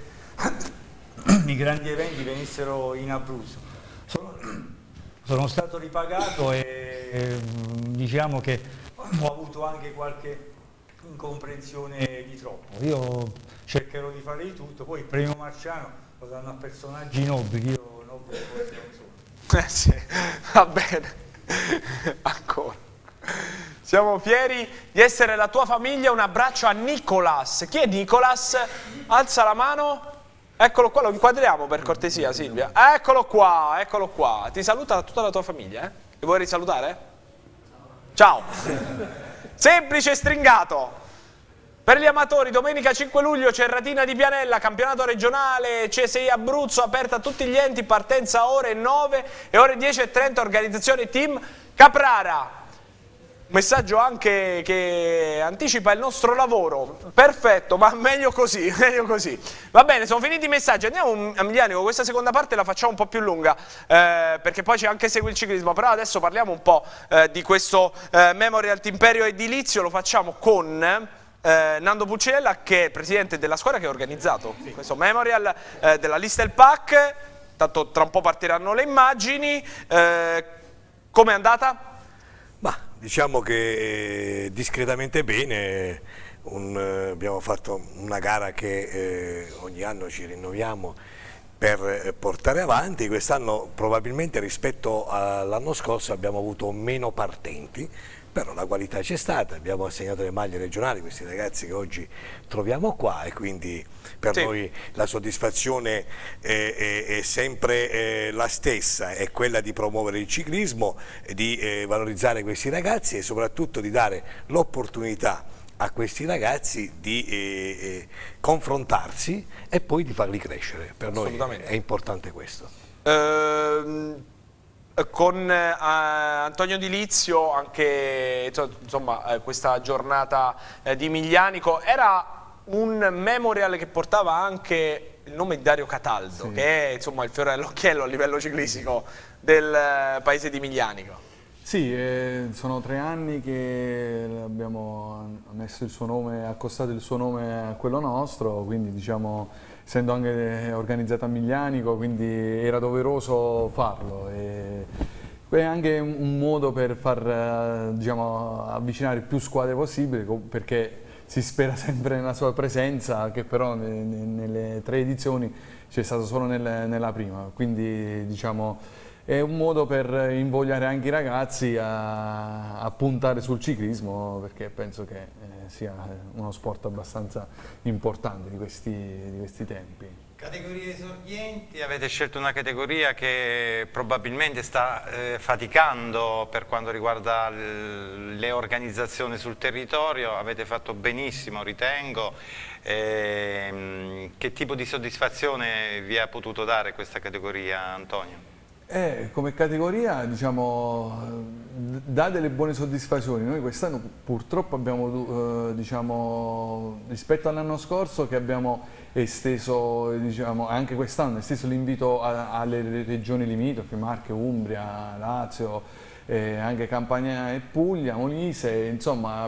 i grandi eventi venissero in Abruzzo. Sono stato ripagato e diciamo che ho avuto anche qualche incomprensione di troppo. Io cercherò di fare di tutto, poi il premio Marciano lo danno a personaggi nobili, io nobili forse non sono. Sì, va bene. Ancora. Siamo fieri di essere la tua famiglia, un abbraccio a Nicolas. Chi è Nicolas? Alza la mano. Eccolo qua, lo inquadriamo per cortesia, Silvia. Eccolo qua, eccolo qua. Ti saluta tutta la tua famiglia, eh? Ti vuoi risalutare? Ciao. Semplice e stringato. Per gli amatori, domenica 5 luglio, Cerratina di Pianella, campionato regionale CSI Abruzzo, aperta a tutti gli enti, partenza ore 9 e ore 10:30, organizzazione Team Caprara. Un messaggio anche che anticipa il nostro lavoro. Perfetto, ma meglio così, meglio così. Va bene, sono finiti i messaggi. Andiamo a Milianico, questa seconda parte la facciamo un po' più lunga, perché poi c'è anche Segui il ciclismo, però adesso parliamo un po' di questo Memorial Timperio Edilizio, lo facciamo con Nando Pulcinella, che è il presidente della squadra che ha organizzato questo Memorial della Listel Pack. Tanto tra un po' partiranno le immagini. Com'è andata? Diciamo che discretamente bene, abbiamo fatto una gara che ogni anno ci rinnoviamo per portare avanti. Quest'anno probabilmente rispetto all'anno scorso abbiamo avuto meno partenti, però la qualità c'è stata, abbiamo assegnato le maglie regionali a questi ragazzi che oggi troviamo qua e quindi per noi la soddisfazione è sempre la stessa, è quella di promuovere il ciclismo, di valorizzare questi ragazzi e soprattutto di dare l'opportunità a questi ragazzi di confrontarsi e poi di farli crescere. Per noi è importante questo. Con Antonio Di Lizio, anche insomma, questa giornata di Miglianico era un memorial che portava anche il nome di Dario Cataldo, che è insomma il fiore all'occhiello a livello ciclistico del paese di Miglianico. Sì, sono 3 anni che abbiamo messo il suo nome, accostato il suo nome a quello nostro, quindi diciamo, essendo anche organizzata a Miglianico, quindi era doveroso farlo. È anche un modo per far diciamo, avvicinare più squadre possibili, perché si spera sempre nella sua presenza, che però nelle 3 edizioni c'è stato solo nella prima, quindi diciamo è un modo per invogliare anche i ragazzi a puntare sul ciclismo, perché penso che sia uno sport abbastanza importante di questi tempi. Categorie esordienti, avete scelto una categoria che probabilmente sta faticando per quanto riguarda le organizzazioni sul territorio, avete fatto benissimo, ritengo. Che tipo di soddisfazione vi ha potuto dare questa categoria, Antonio? Come categoria, diciamo, dà delle buone soddisfazioni. Noi quest'anno purtroppo abbiamo, diciamo, rispetto all'anno scorso che abbiamo esteso, diciamo, anche quest'anno esteso l'invito alle regioni limitrofe, Marche, Umbria, Lazio, anche Campania e Puglia, Molise, insomma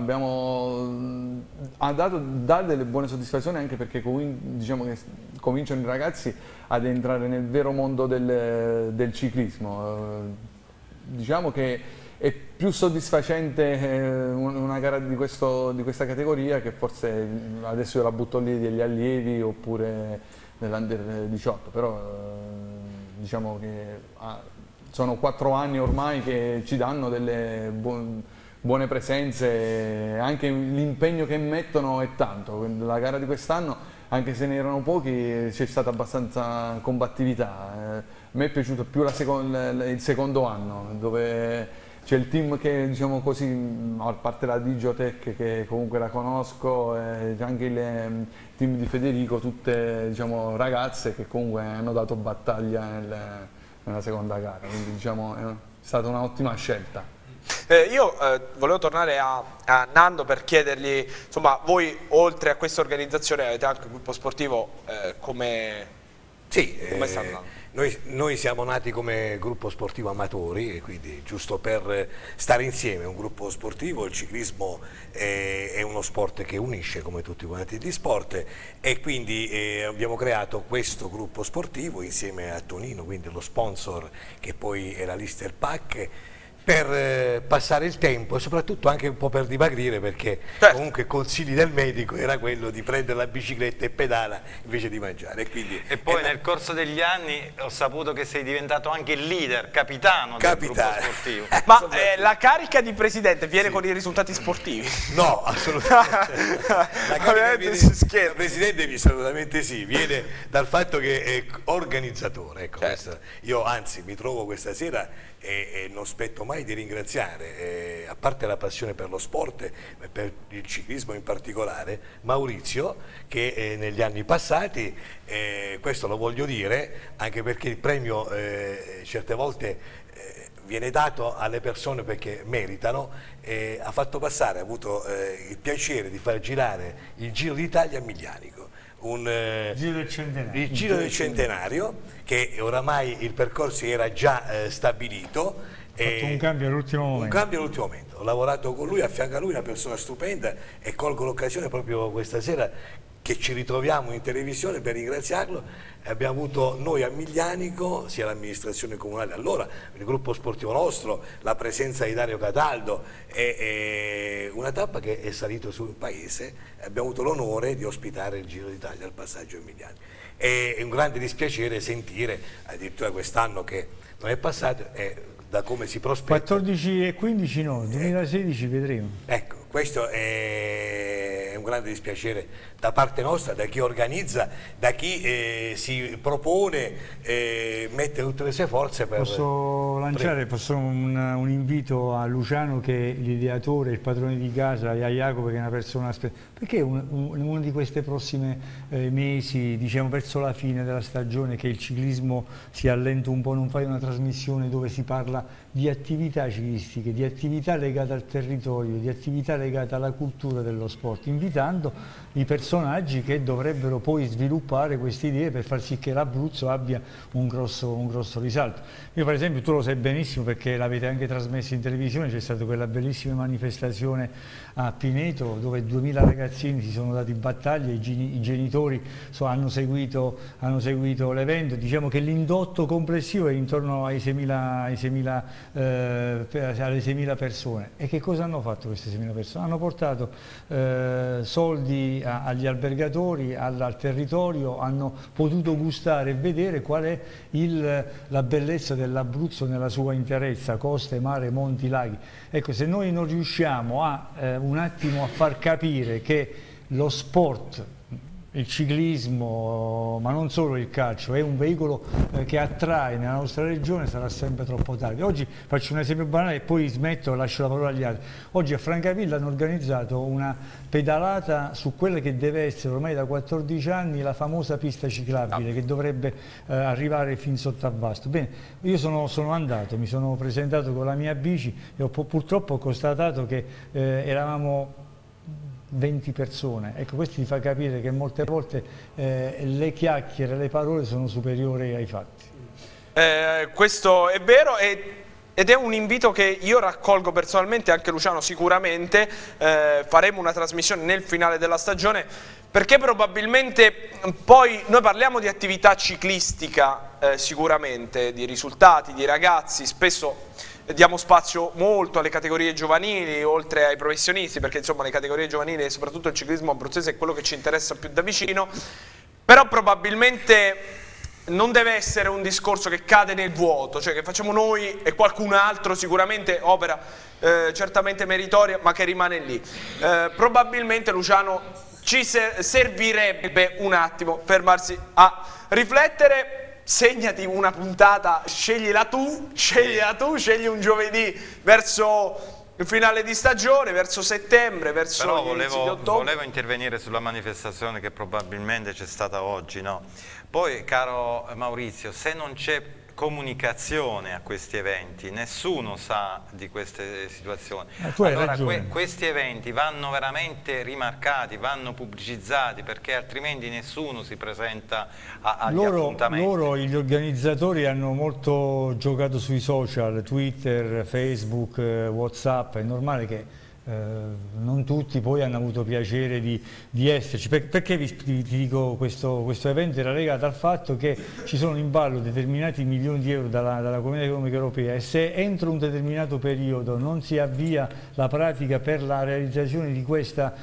ha dato delle buone soddisfazioni, anche perché diciamo che cominciano i ragazzi ad entrare nel vero mondo del ciclismo. Diciamo che è più soddisfacente una gara di questa categoria, che forse adesso io la butto lì degli allievi oppure nell'Under 18, però diciamo che sono 4 anni ormai che ci danno delle buone presenze, anche l'impegno che mettono è tanto. La gara di quest'anno, anche se ne erano pochi, c'è stata abbastanza combattività. A me è piaciuto più il secondo anno, dove c'è il team che, diciamo così, a parte la Digotech che comunque la conosco, anche il team di Federico, tutte, diciamo, ragazze che comunque hanno dato battaglia nella seconda gara, quindi diciamo è stata un'ottima scelta. Io volevo tornare a Nando per chiedergli, insomma, voi oltre a questa organizzazione avete anche un gruppo sportivo, come sta andando? Noi siamo nati come gruppo sportivo amatori, e quindi giusto per stare insieme, un gruppo sportivo. Il ciclismo è uno sport che unisce come tutti quanti gli sport, e quindi abbiamo creato questo gruppo sportivo insieme a Tonino, quindi lo sponsor che poi è la Lister Pack, per passare il tempo e soprattutto anche un po' per dimagrire, perché comunque consigli del medico era quello di prendere la bicicletta e pedala invece di mangiare. E poi nel corso degli anni ho saputo che sei diventato anche il leader, capitano del gruppo sportivo. Ma la carica di presidente viene con i risultati sportivi? No, assolutamente. La carica del presidente assolutamente sì, viene dal fatto che è organizzatore. Ecco, io anzi mi trovo questa sera e non aspetto mai di ringraziare, a parte la passione per lo sport e per il ciclismo in particolare, Maurizio, che negli anni passati, questo lo voglio dire anche perché il premio certe volte viene dato alle persone perché meritano, ha fatto passare, ha avuto il piacere di far girare il Giro d'Italia a Miglianico. Il Giro del Centenario, che oramai il percorso era già stabilito. Ha fatto un cambio all'ultimo momento. Un cambio all'ultimo momento. Ho lavorato con lui, a fianco a lui, una persona stupenda, e colgo l'occasione proprio questa sera che ci ritroviamo in televisione per ringraziarlo. Abbiamo avuto noi a Miglianico, sia l'amministrazione comunale allora, il gruppo sportivo nostro, la presenza di Dario Cataldo, e una tappa che è salito sul paese. Abbiamo avuto l'onore di ospitare il Giro d'Italia al passaggio a Miglianico. È un grande dispiacere sentire, addirittura quest'anno che non è passato, da come si prospetta. 14 e 15 no, 2016 vedremo. Ecco, questo è un grande dispiacere da parte nostra, da chi organizza, da chi si propone, mette tutte le sue forze per... Posso lanciare un invito a Luciano, che è l'ideatore, il padrone di casa, e a Jacopo, che è una persona... Perché uno di queste prossime mesi, diciamo verso la fine della stagione, che il ciclismo si allenta un po', non fai una trasmissione dove si parla di attività ciclistiche, di attività legate al territorio, di attività legate alla cultura dello sport, invitando i personaggi che dovrebbero poi sviluppare queste idee per far sì che l'Abruzzo abbia un grosso risalto. Io per esempio, tu lo sai benissimo perché l'avete anche trasmesso in televisione, c'è stata quella bellissima manifestazione a Pineto dove 2000 ragazzini si sono dati battaglia, i genitori hanno seguito l'evento. Diciamo che l'indotto complessivo è intorno alle 6.000 persone. E che cosa hanno fatto queste 6.000 persone? Hanno portato soldi agli albergatori, al territorio, hanno potuto gustare e vedere qual è la bellezza dell'Abruzzo nella sua interezza, coste, mare, monti, laghi. Ecco, se noi non riusciamo un attimo a far capire che lo sport il ciclismo, ma non solo il calcio, è un veicolo che attrae nella nostra regione, sarà sempre troppo tardi. Oggi faccio un esempio banale e poi smetto e lascio la parola agli altri. Oggi a Francavilla hanno organizzato una pedalata su quella che deve essere ormai da 14 anni la famosa pista ciclabile che dovrebbe arrivare fin sotto a Vasto. Bene, io sono andato, mi sono presentato con la mia bici e purtroppo ho constatato che eravamo 20 persone. Ecco, questo ti fa capire che molte volte le chiacchiere, le parole sono superiori ai fatti. Questo è vero ed è un invito che io raccolgo personalmente, anche Luciano sicuramente. Faremo una trasmissione nel finale della stagione, perché probabilmente poi noi parliamo di attività ciclistica, sicuramente, di risultati, di ragazzi, spesso diamo spazio molto alle categorie giovanili, oltre ai professionisti, perché insomma le categorie giovanili e soprattutto il ciclismo abruzzese è quello che ci interessa più da vicino, però probabilmente non deve essere un discorso che cade nel vuoto, cioè che facciamo noi e qualcun altro, sicuramente opera certamente meritoria, ma che rimane lì. Probabilmente, Luciano, ci servirebbe un attimo fermarsi a riflettere. Segnati una puntata, sceglila tu, scegli un giovedì verso il finale di stagione, verso settembre, verso gli inizi di ottobre. Volevo intervenire sulla manifestazione che probabilmente c'è stata oggi, no? Poi, caro Maurizio, se non c'è comunicazione a questi eventi, nessuno sa di queste situazioni. Allora questi eventi vanno veramente rimarcati, vanno pubblicizzati, perché altrimenti nessuno si presenta agli appuntamenti. Loro, gli organizzatori, hanno molto giocato sui social, Twitter, Facebook, WhatsApp. È normale che non tutti poi hanno avuto piacere di esserci. Perché ti dico questo evento era legato al fatto che ci sono in ballo determinati milioni di euro dalla Comunità Economica Europea, e se entro un determinato periodo non si avvia la pratica per la realizzazione di questa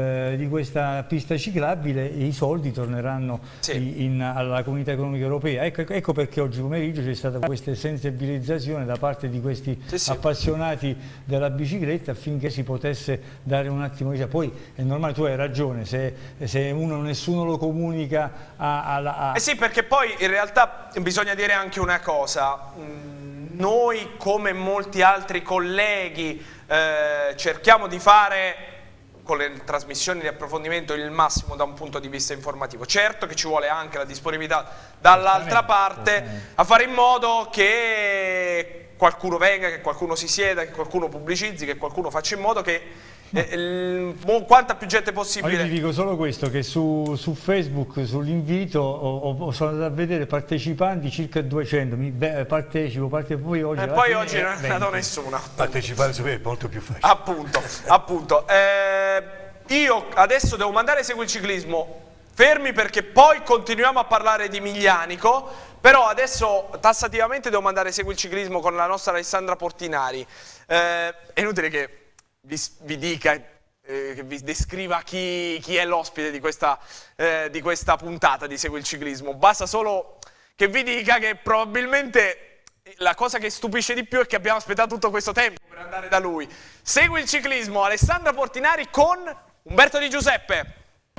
pista ciclabile, i soldi torneranno alla Comunità Economica Europea. Ecco perché oggi pomeriggio c'è stata questa sensibilizzazione da parte di questi appassionati della bicicletta, affinché si potesse dare un attimo di... Poi è normale, tu hai ragione, se nessuno lo comunica sì, perché poi in realtà bisogna dire anche una cosa: noi, come molti altri colleghi, cerchiamo di fare con le trasmissioni di approfondimento il massimo da un punto di vista informativo. Certo che ci vuole anche la disponibilità dall'altra parte a fare in modo che qualcuno venga, che qualcuno si sieda, che qualcuno pubblicizzi, che qualcuno faccia in modo che quanta più gente possibile. Io ti dico solo questo, che su Facebook, sull'invito, sono andato a vedere partecipanti circa 200, partecipo, poi oggi... poi oggi non è andato nessuno. Partecipare su Facebook è molto più facile. Appunto. Io adesso devo mandare Segui il Ciclismo, fermi, perché poi continuiamo a parlare di Miglianico. Però adesso tassativamente devo mandare Segui il Ciclismo con la nostra Alessandra Portinari. È inutile che vi dica, che vi descriva chi è l'ospite di questa puntata di Segui il Ciclismo. Basta solo che vi dica che probabilmente la cosa che stupisce di più è che abbiamo aspettato tutto questo tempo per andare da lui. Segui il Ciclismo, Alessandra Portinari con Umberto Di Giuseppe.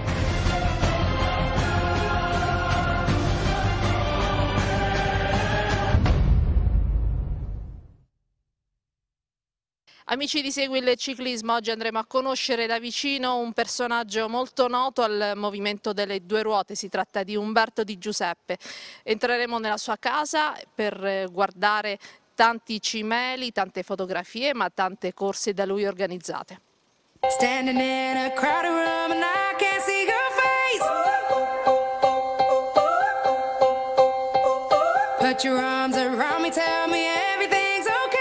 Amici di Segui il Ciclismo, oggi andremo a conoscere da vicino un personaggio molto noto al movimento delle due ruote. Si tratta di Umberto Di Giuseppe. Entreremo nella sua casa per guardare tanti cimeli, tante fotografie, ma tante corse da lui organizzate. Standing in a crowded room and I can't see your face. Put your arms around me, tell me everything's okay.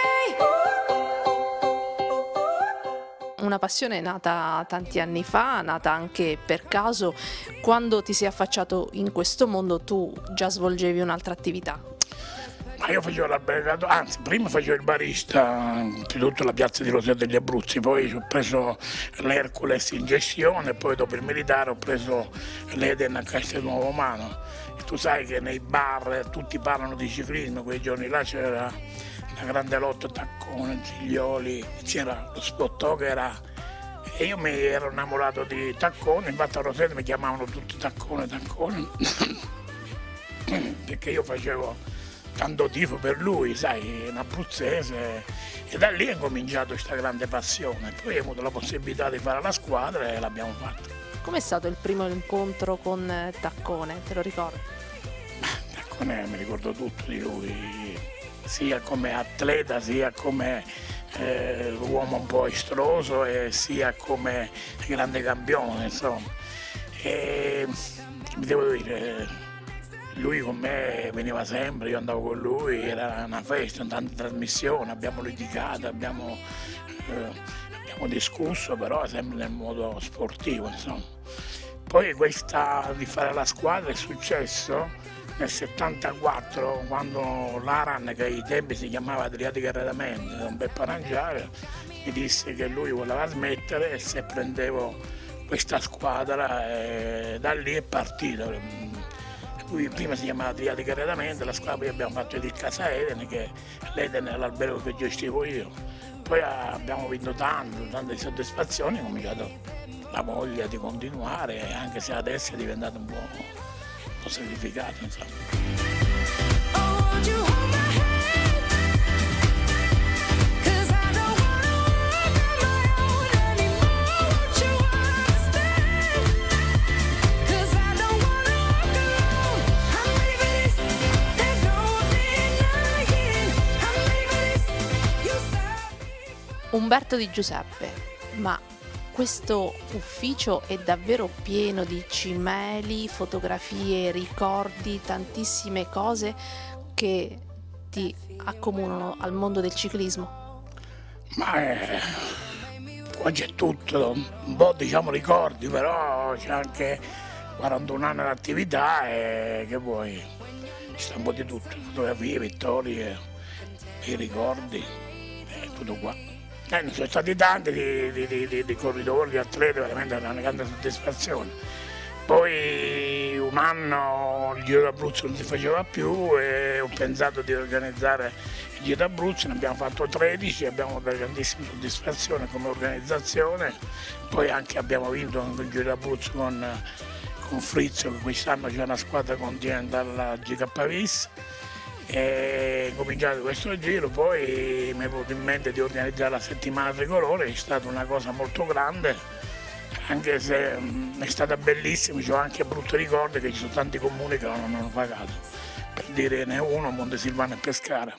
Una passione nata tanti anni fa, nata anche per caso. Quando ti sei affacciato in questo mondo tu già svolgevi un'altra attività? Ma io facevo l'albergato, anzi prima facevo il barista, innanzitutto alla piazza di Rosea degli Abruzzi, poi ho preso l'Hercules in gestione, poi dopo il militare ho preso l'Eden a Castelnuovo Mano. E tu sai che nei bar tutti parlano di ciclismo, quei giorni là c'era la grande lotta Taccone, Giglioli, c'era lo Spottò che era E io mi ero innamorato di Taccone, infatti a Roseto mi chiamavano tutti Taccone, perché io facevo tanto tifo per lui, sai, un abruzzese, e da lì è cominciato questa grande passione. Poi ho avuto la possibilità di fare la squadra e l'abbiamo fatta. Com'è stato il primo incontro con Taccone, te lo ricordi? Taccone mi ricordo tutto di lui, sia come atleta, sia come uomo un po' estroso e sia come grande campione, insomma. E mi devo dire, lui con me veniva sempre, io andavo con lui, era una festa, tante trasmissioni, abbiamo litigato, abbiamo discusso, però sempre nel modo sportivo, insomma. Poi questa di fare la squadra è successo nel 74, quando l'Aran, che ai tempi si chiamava Adriatica Arredamenti, Don Beppo Arangiare, mi disse che lui voleva smettere e se prendevo questa squadra, da lì è partito. Lui prima si chiamava Adriatica Arredamenti, la squadra poi abbiamo fatto il Casa Eden, che l'Eden è l'albergo che gestivo io. Poi abbiamo vinto tante soddisfazioni, ho cominciato la voglia di continuare, anche se adesso è diventato un po' sacrificato, insomma. Umberto Di Giuseppe, ma questo ufficio è davvero pieno di cimeli, fotografie, ricordi, tantissime cose che ti accomunano al mondo del ciclismo? Ma qua c'è tutto, un po' diciamo ricordi, però c'è anche 41 anni di attività e che vuoi, ci sta un po' di tutto, fotografie, vittorie, i ricordi, tutto qua. Ne sono stati tanti di corridori, di atleti, veramente una grande soddisfazione. Poi un anno il Giro d'Abruzzo non si faceva più e ho pensato di organizzare il Giro d'Abruzzo, ne abbiamo fatto 13, abbiamo avuto grandissima soddisfazione come organizzazione. Poi anche abbiamo vinto anche il Giro d'Abruzzo con Frizzo, che quest'anno c'è una squadra continentale alla GK Vis. E cominciato questo giro, poi mi è venuto in mente di organizzare la settimana tricolore, è stata una cosa molto grande, anche se è stata bellissima, c'ho anche brutti ricordi che ci sono tanti comuni che non hanno pagato, per dire ne uno, Montesilvano e Pescara.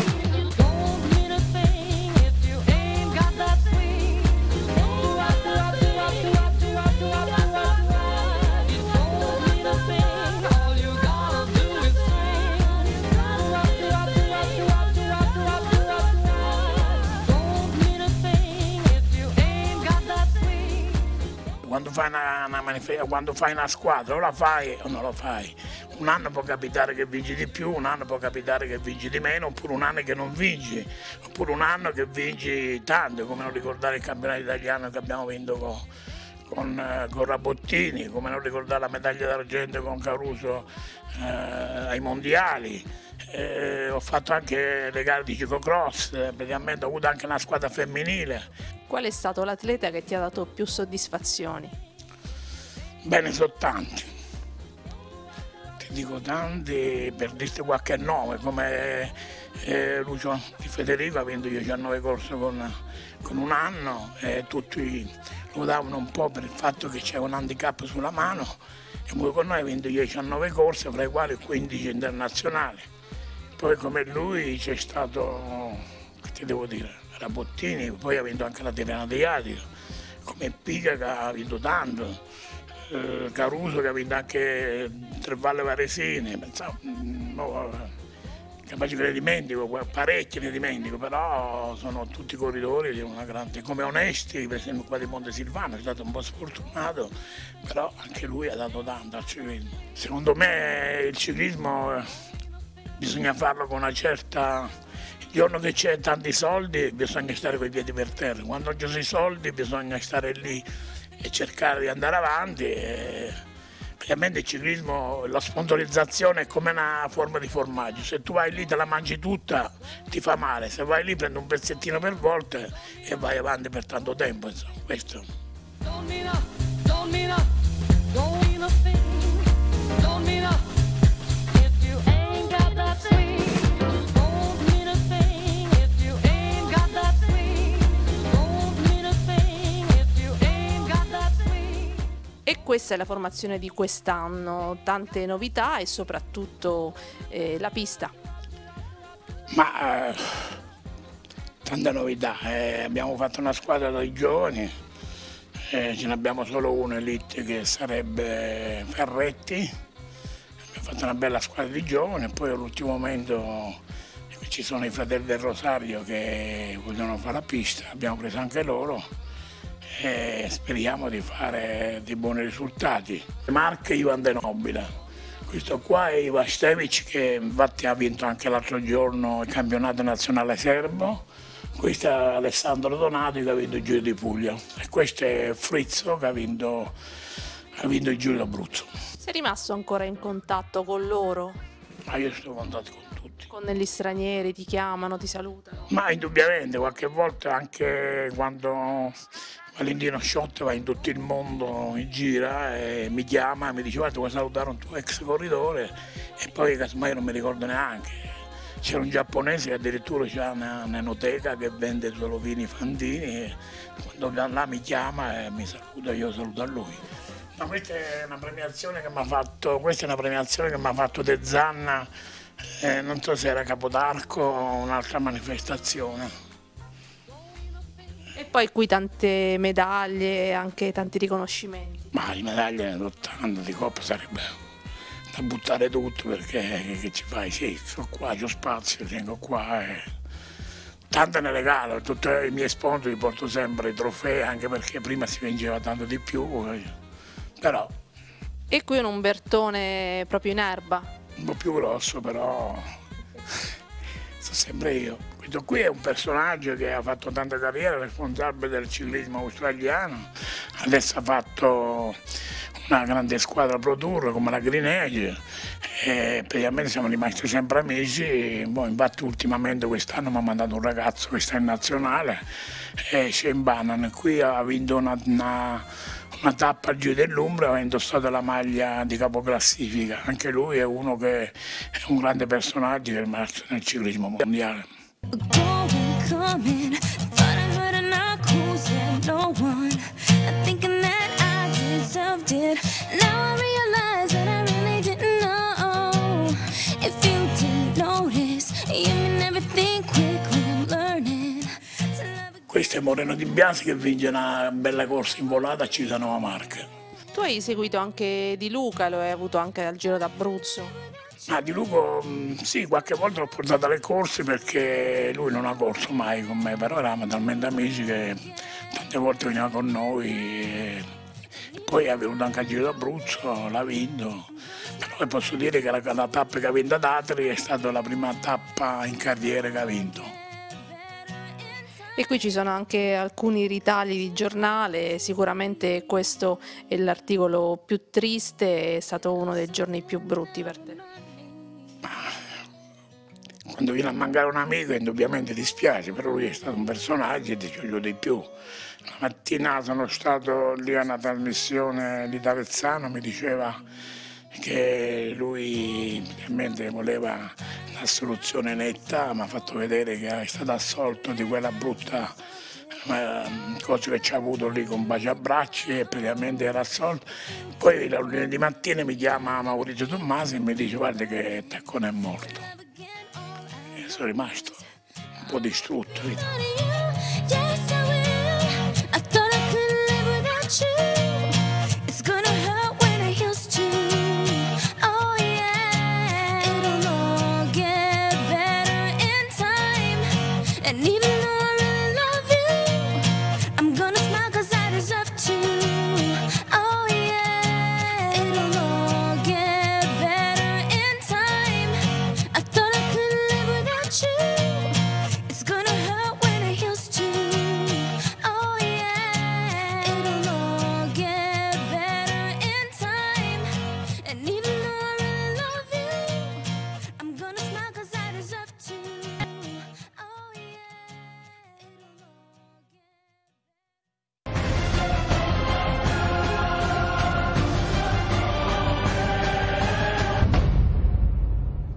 Quando fai una squadra o la fai o non la fai. Un anno può capitare che vinci di più, un anno può capitare che vinci di meno, oppure un anno che non vinci, oppure un anno che vinci tanto, come non ricordare il campionato italiano che abbiamo vinto con Rabottini, come non ricordare la medaglia d'argento con Caruso ai mondiali. Ho fatto anche le gare di ciclocross, praticamente ho avuto anche una squadra femminile. Qual è stato l'atleta che ti ha dato più soddisfazioni? Bene, sono tanti. Ti dico tanti per dirti qualche nome, come Lucio Di Federico ha vinto 19 corse con un anno e tutti lo davano un po' per il fatto che c'è un handicap sulla mano e poi con noi ha vinto 19 corse, fra i quali 15 internazionali. Poi come lui c'è stato, che ti devo dire, Rabottini, poi ha vinto anche la Tirrena Adriatica, come Pica che ha vinto tanto, Caruso che ha vinto anche Tre Valle Varesine, capace che ne dimentico, parecchi ne dimentico, però sono tutti corridori di una grande, come Onesti, per esempio qua di Montesilvano, è stato un po' sfortunato, però anche lui ha dato tanto al ciclismo. Secondo me il ciclismo bisogna farlo con una certa... Il giorno che c'è tanti soldi bisogna stare coi piedi per terra, quando non ci sono i soldi bisogna stare lì e cercare di andare avanti. Praticamente il ciclismo, la sponsorizzazione è come una forma di formaggio, se tu vai lì te la mangi tutta ti fa male, se vai lì prendi un pezzettino per volta e vai avanti per tanto tempo, insomma, questo. E questa è la formazione di quest'anno, tante novità e soprattutto la pista. Ma tante novità, abbiamo fatto una squadra dei giovani, ce ne abbiamo solo uno elite che sarebbe Ferretti, abbiamo fatto una bella squadra di giovani e poi all'ultimo momento ci sono i fratelli del Rosario che vogliono fare la pista, abbiamo preso anche loro e speriamo di fare dei buoni risultati. Marche Ivan De Nobile, questo qua è Ivan Stevic che infatti ha vinto anche l'altro giorno il campionato nazionale serbo, questo è Alessandro Donato che ha vinto il Giro di Puglia e questo è Frizzo che ha vinto il Giro d'Abruzzo. Sei rimasto ancora in contatto con loro? Ma io sto in contatto con tutti. Con gli stranieri, ti chiamano, ti salutano? Ma indubbiamente, qualche volta anche quando Valentino Sciotte va in tutto il mondo, in gira e mi chiama e mi dice guarda vuoi salutare un tuo ex corridore e poi casomai non mi ricordo neanche. C'era un giapponese che addirittura c'ha un'enoteca che vende solo vini Fandini e quando là mi chiama e mi saluta io saluto a lui. Ma questa è una premiazione che mi ha fatto De Zanna, non so se era Capodarco o un'altra manifestazione. E poi qui tante medaglie, anche tanti riconoscimenti. Ma di medaglie ne do tante, di coppa sarebbe da buttare tutto perché che ci fai? Sì, sono qua, c'ho spazio, tengo qua e tante ne regalo, tutti i miei sponsor li porto sempre i trofei anche perché prima si vinceva tanto di più, però. E qui un Umbertone proprio in erba? Un po' più grosso però, sono sempre io. Questo qui è un personaggio che ha fatto tanta carriera, responsabile del ciclismo australiano, adesso ha fatto una grande squadra Pro Tour come la Green Edge e praticamente siamo rimasti sempre amici. Infatti ultimamente quest'anno mi ha mandato un ragazzo che sta in nazionale, Shane Bannon, qui ha vinto una tappa al Giro dell'Umbria, ha indossato la maglia di capoclassifica, anche lui è uno che è un grande personaggio che è rimasto nel ciclismo mondiale. Questo è Moreno Di Biasi che vince una bella corsa in volata a Civitanova Marche. Tu hai seguito anche Di Luca, lo hai avuto anche al Giro d'Abruzzo. Di Luca sì, qualche volta l'ho portato alle corse perché lui non ha corso mai con me, però eravamo talmente amici che tante volte veniva con noi e poi è venuto anche al Giro d'Abruzzo, l'ha vinto. Però posso dire che la tappa che ha vinto ad Atri è stata la prima tappa in carriera che ha vinto. E qui ci sono anche alcuni ritagli di giornale, sicuramente questo è l'articolo più triste, è stato uno dei giorni più brutti per te. Quando viene a mancare un amico indubbiamente dispiace, però lui è stato un personaggio e ti voglio di più. La mattina sono stato lì a una trasmissione di D'Avezzano, mi diceva che lui veramente voleva l'assoluzione netta, mi ha fatto vedere che è stato assolto di quella brutta cosa che ci ha avuto lì con baci a bracci e praticamente era assolto. Poi la lunedì mattina mi chiama Maurizio Tommasi e mi dice guarda che Taccone è morto. E sono rimasto un po' distrutto.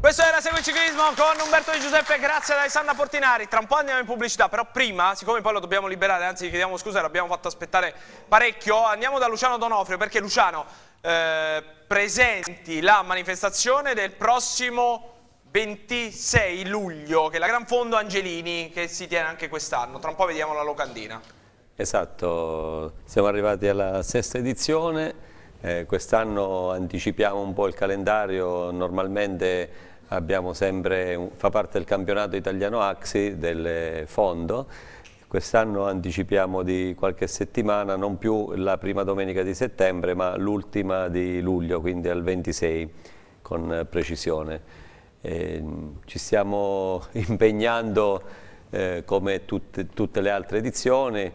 Questo era Segui il Ciclismo con Umberto Di Giuseppe, grazie ad Alessandra Portinari. Tra un po' andiamo in pubblicità, però prima, siccome poi lo dobbiamo liberare, anzi chiediamo scusa, l'abbiamo fatto aspettare parecchio, andiamo da Luciano D'Onofrio, perché Luciano, presenti la manifestazione del prossimo 26 luglio, che è la Gran Fondo Angelini, che si tiene anche quest'anno. Tra un po' vediamo la locandina. Esatto, siamo arrivati alla sesta edizione, quest'anno anticipiamo un po' il calendario. Normalmente abbiamo sempre, fa parte del campionato italiano AXI del fondo, quest'anno anticipiamo di qualche settimana, non più la prima domenica di settembre ma l'ultima di luglio, quindi al 26 con precisione. Ci stiamo impegnando come tutte le altre edizioni,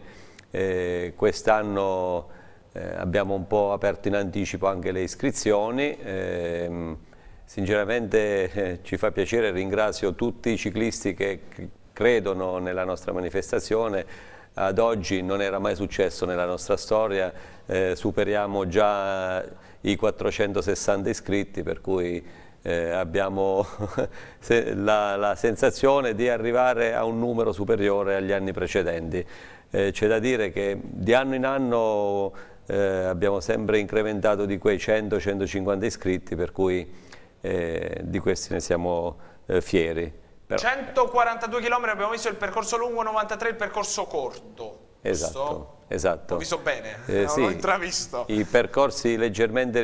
quest'anno abbiamo un po' aperto in anticipo anche le iscrizioni. Sinceramente ci fa piacere, ringrazio tutti i ciclisti che credono nella nostra manifestazione. Ad oggi non era mai successo nella nostra storia, superiamo già i 460 iscritti, per cui abbiamo la sensazione di arrivare a un numero superiore agli anni precedenti. C'è da dire che di anno in anno abbiamo sempre incrementato di quei 100-150 iscritti, per cui di questi ne siamo fieri. Però 142 km abbiamo visto il percorso lungo, 93 il percorso corto. Esatto, esatto. Ho visto bene, sì, l'ho intravisto. I percorsi leggermente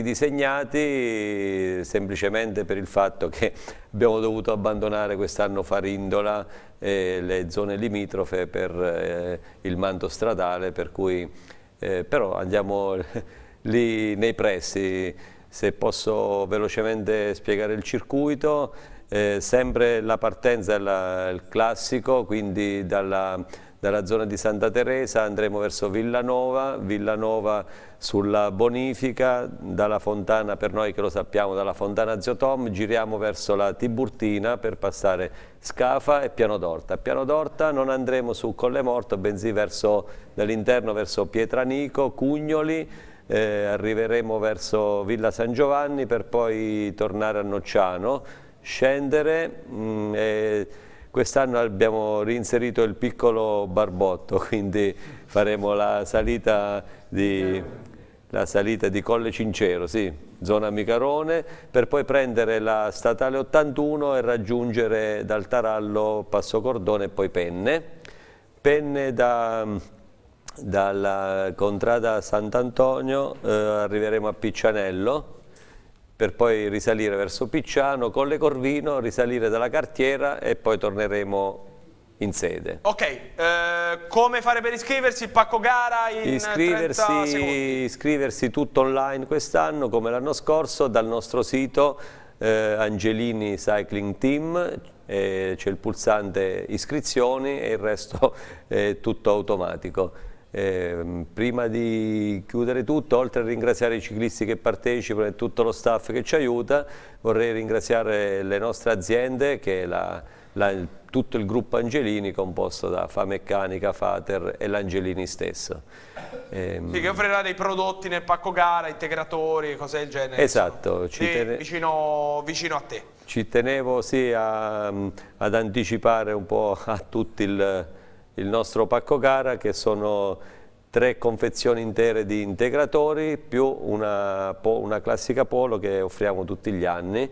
ridisegnati semplicemente per il fatto che abbiamo dovuto abbandonare quest'anno Farindola e le zone limitrofe per il manto stradale, per cui però andiamo lì nei pressi. Se posso velocemente spiegare il circuito, sempre la partenza è il classico, quindi dalla zona di Santa Teresa andremo verso Villanova sulla bonifica, dalla fontana, per noi che lo sappiamo, dalla fontana Zio Tom, giriamo verso la Tiburtina per passare Scafa e Piano d'Orta. A Piano d'Orta non andremo su Colle Morto, bensì dall'interno verso Pietranico, Cugnoli, arriveremo verso Villa San Giovanni per poi tornare a Nocciano, scendere. Quest'anno abbiamo reinserito il piccolo Barbotto, quindi faremo la salita di Colle Cincero, sì, zona Micarone, per poi prendere la statale 81 e raggiungere dal Tarallo Passo Cordone e poi Penne dalla contrada Sant'Antonio arriveremo a Piccianello per poi risalire verso Picciano, Colle Corvino, risalire dalla Cartiera e poi torneremo in sede. Ok, come fare per iscriversi? Il pacco gara in 30 secondi? Iscriversi tutto online quest'anno come l'anno scorso dal nostro sito Angelini Cycling Team. C'è il pulsante iscrizioni e il resto è tutto automatico. Prima di chiudere tutto, oltre a ringraziare i ciclisti che partecipano e tutto lo staff che ci aiuta, vorrei ringraziare le nostre aziende, che è tutto il gruppo Angelini, composto da Fameccanica, Fater e l'Angelini stesso. Sì, che offrirà dei prodotti nel pacco gara, integratori, cose del genere. Esatto. Vicino a te. Ci tenevo sì ad anticipare un po' a tutti il nostro pacco gara, che sono 3 confezioni intere di integratori più una classica polo che offriamo tutti gli anni,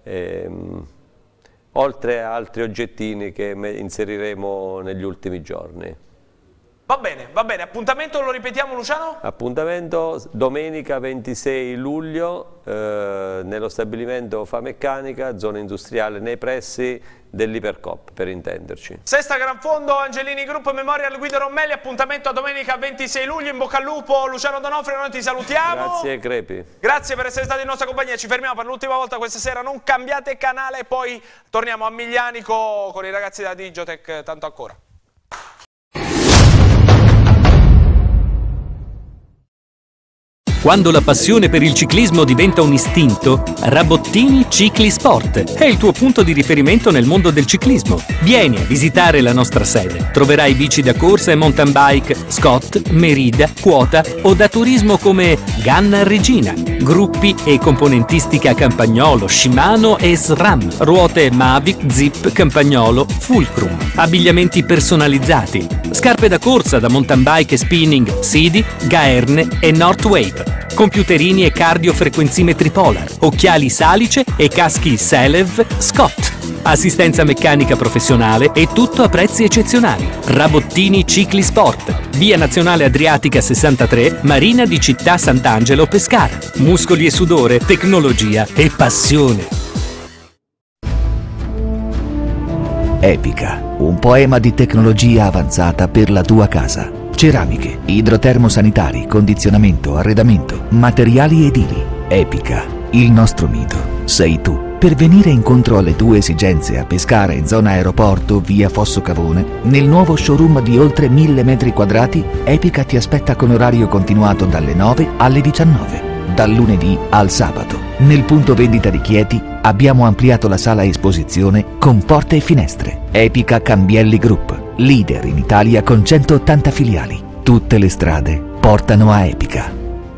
oltre a altri oggettini che inseriremo negli ultimi giorni. Va bene, appuntamento lo ripetiamo, Luciano? Appuntamento domenica 26 luglio nello stabilimento Fameccanica, zona industriale nei pressi dell'Ipercop, per intenderci. Sesta Gran Fondo Angelini Group Memorial Guido Rommelli, appuntamento a domenica 26 luglio, in bocca al lupo Luciano D'Onofrio, noi ti salutiamo. Grazie Crepi. Grazie per essere stati in nostra compagnia, ci fermiamo per l'ultima volta questa sera, non cambiate canale, poi torniamo a Miglianico con i ragazzi da Digotech, tanto ancora. Quando la passione per il ciclismo diventa un istinto, Rabottini Cicli Sport è il tuo punto di riferimento nel mondo del ciclismo. Vieni a visitare la nostra sede. Troverai bici da corsa e mountain bike Scott, Merida, Quota o da turismo come Ganna Regina, gruppi e componentistica Campagnolo, Shimano e SRAM, ruote Mavic, Zip, Campagnolo, Fulcrum, abbigliamenti personalizzati, scarpe da corsa da mountain bike e spinning Sidi, Gaerne e Northwave, computerini e cardiofrequenzimetri Polar, occhiali Salice e caschi Selev Scott. Assistenza meccanica professionale e tutto a prezzi eccezionali. Rabottini Cicli Sport, via Nazionale Adriatica 63, Marina di Città Sant'Angelo, Pescara. Muscoli e sudore, tecnologia e passione. Epica, un poema di tecnologia avanzata per la tua casa. Ceramiche, idrotermosanitari, condizionamento, arredamento, materiali edili. Epica, il nostro mito sei tu. Per venire incontro alle tue esigenze a Pescara in zona aeroporto via Fosso Cavone, nel nuovo showroom di oltre 1000 metri quadrati, Epica ti aspetta con orario continuato dalle 9 alle 19, dal lunedì al sabato. Nel punto vendita di Chieti abbiamo ampliato la sala esposizione con porte e finestre. Epica Cambielli Group, leader in Italia con 180 filiali. Tutte le strade portano a Epica.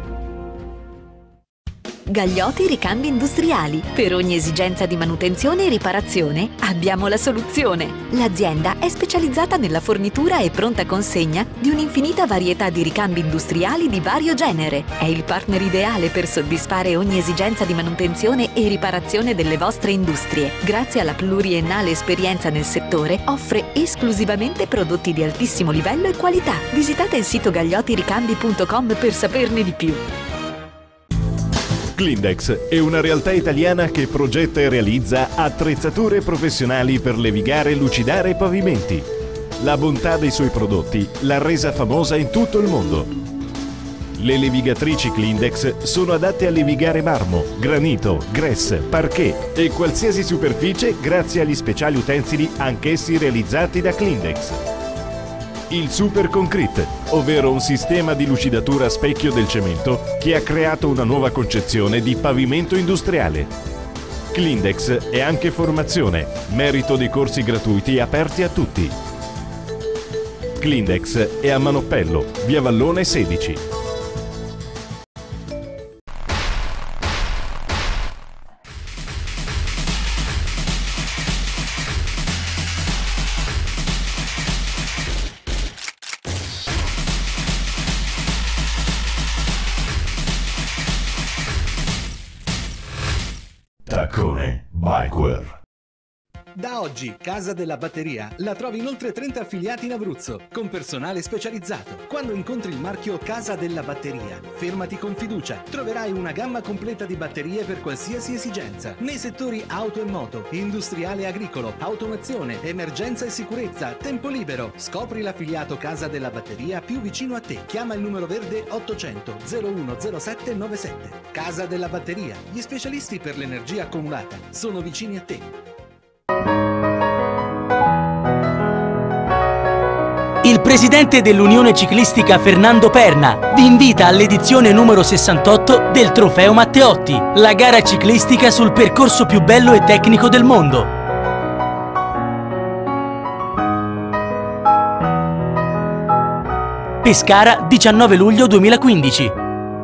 Gagliotti Ricambi Industriali. Per ogni esigenza di manutenzione e riparazione abbiamo la soluzione. L'azienda è specializzata nella fornitura e pronta consegna di un'infinita varietà di ricambi industriali di vario genere. È il partner ideale per soddisfare ogni esigenza di manutenzione e riparazione delle vostre industrie. Grazie alla pluriennale esperienza nel settore, offre esclusivamente prodotti di altissimo livello e qualità. Visitate il sito gagliottiricambi.com per saperne di più. Clindex è una realtà italiana che progetta e realizza attrezzature professionali per levigare, lucidare pavimenti. La bontà dei suoi prodotti l'ha resa famosa in tutto il mondo. Le levigatrici Clindex sono adatte a levigare marmo, granito, grès, parquet e qualsiasi superficie grazie agli speciali utensili anch'essi realizzati da Clindex. Il Super Concrete, ovvero un sistema di lucidatura a specchio del cemento che ha creato una nuova concezione di pavimento industriale. Clindex è anche formazione, merito dei corsi gratuiti aperti a tutti. Clindex è a Manoppello, via Vallone 16. Taccone Bikeware. Da oggi Casa della Batteria la trovi in oltre 30 affiliati in Abruzzo, con personale specializzato. Quando incontri il marchio Casa della Batteria, fermati con fiducia. Troverai una gamma completa di batterie per qualsiasi esigenza, nei settori auto e moto, industriale e agricolo, automazione, emergenza e sicurezza, tempo libero. Scopri l'affiliato Casa della Batteria più vicino a te. Chiama il numero verde 800 010797. Casa della Batteria, gli specialisti per l'energia accumulata, sono vicini a te. Il presidente dell'Unione Ciclistica Fernando Perna vi invita all'edizione numero 68 del Trofeo Matteotti, la gara ciclistica sul percorso più bello e tecnico del mondo. Pescara, 19 luglio 2015.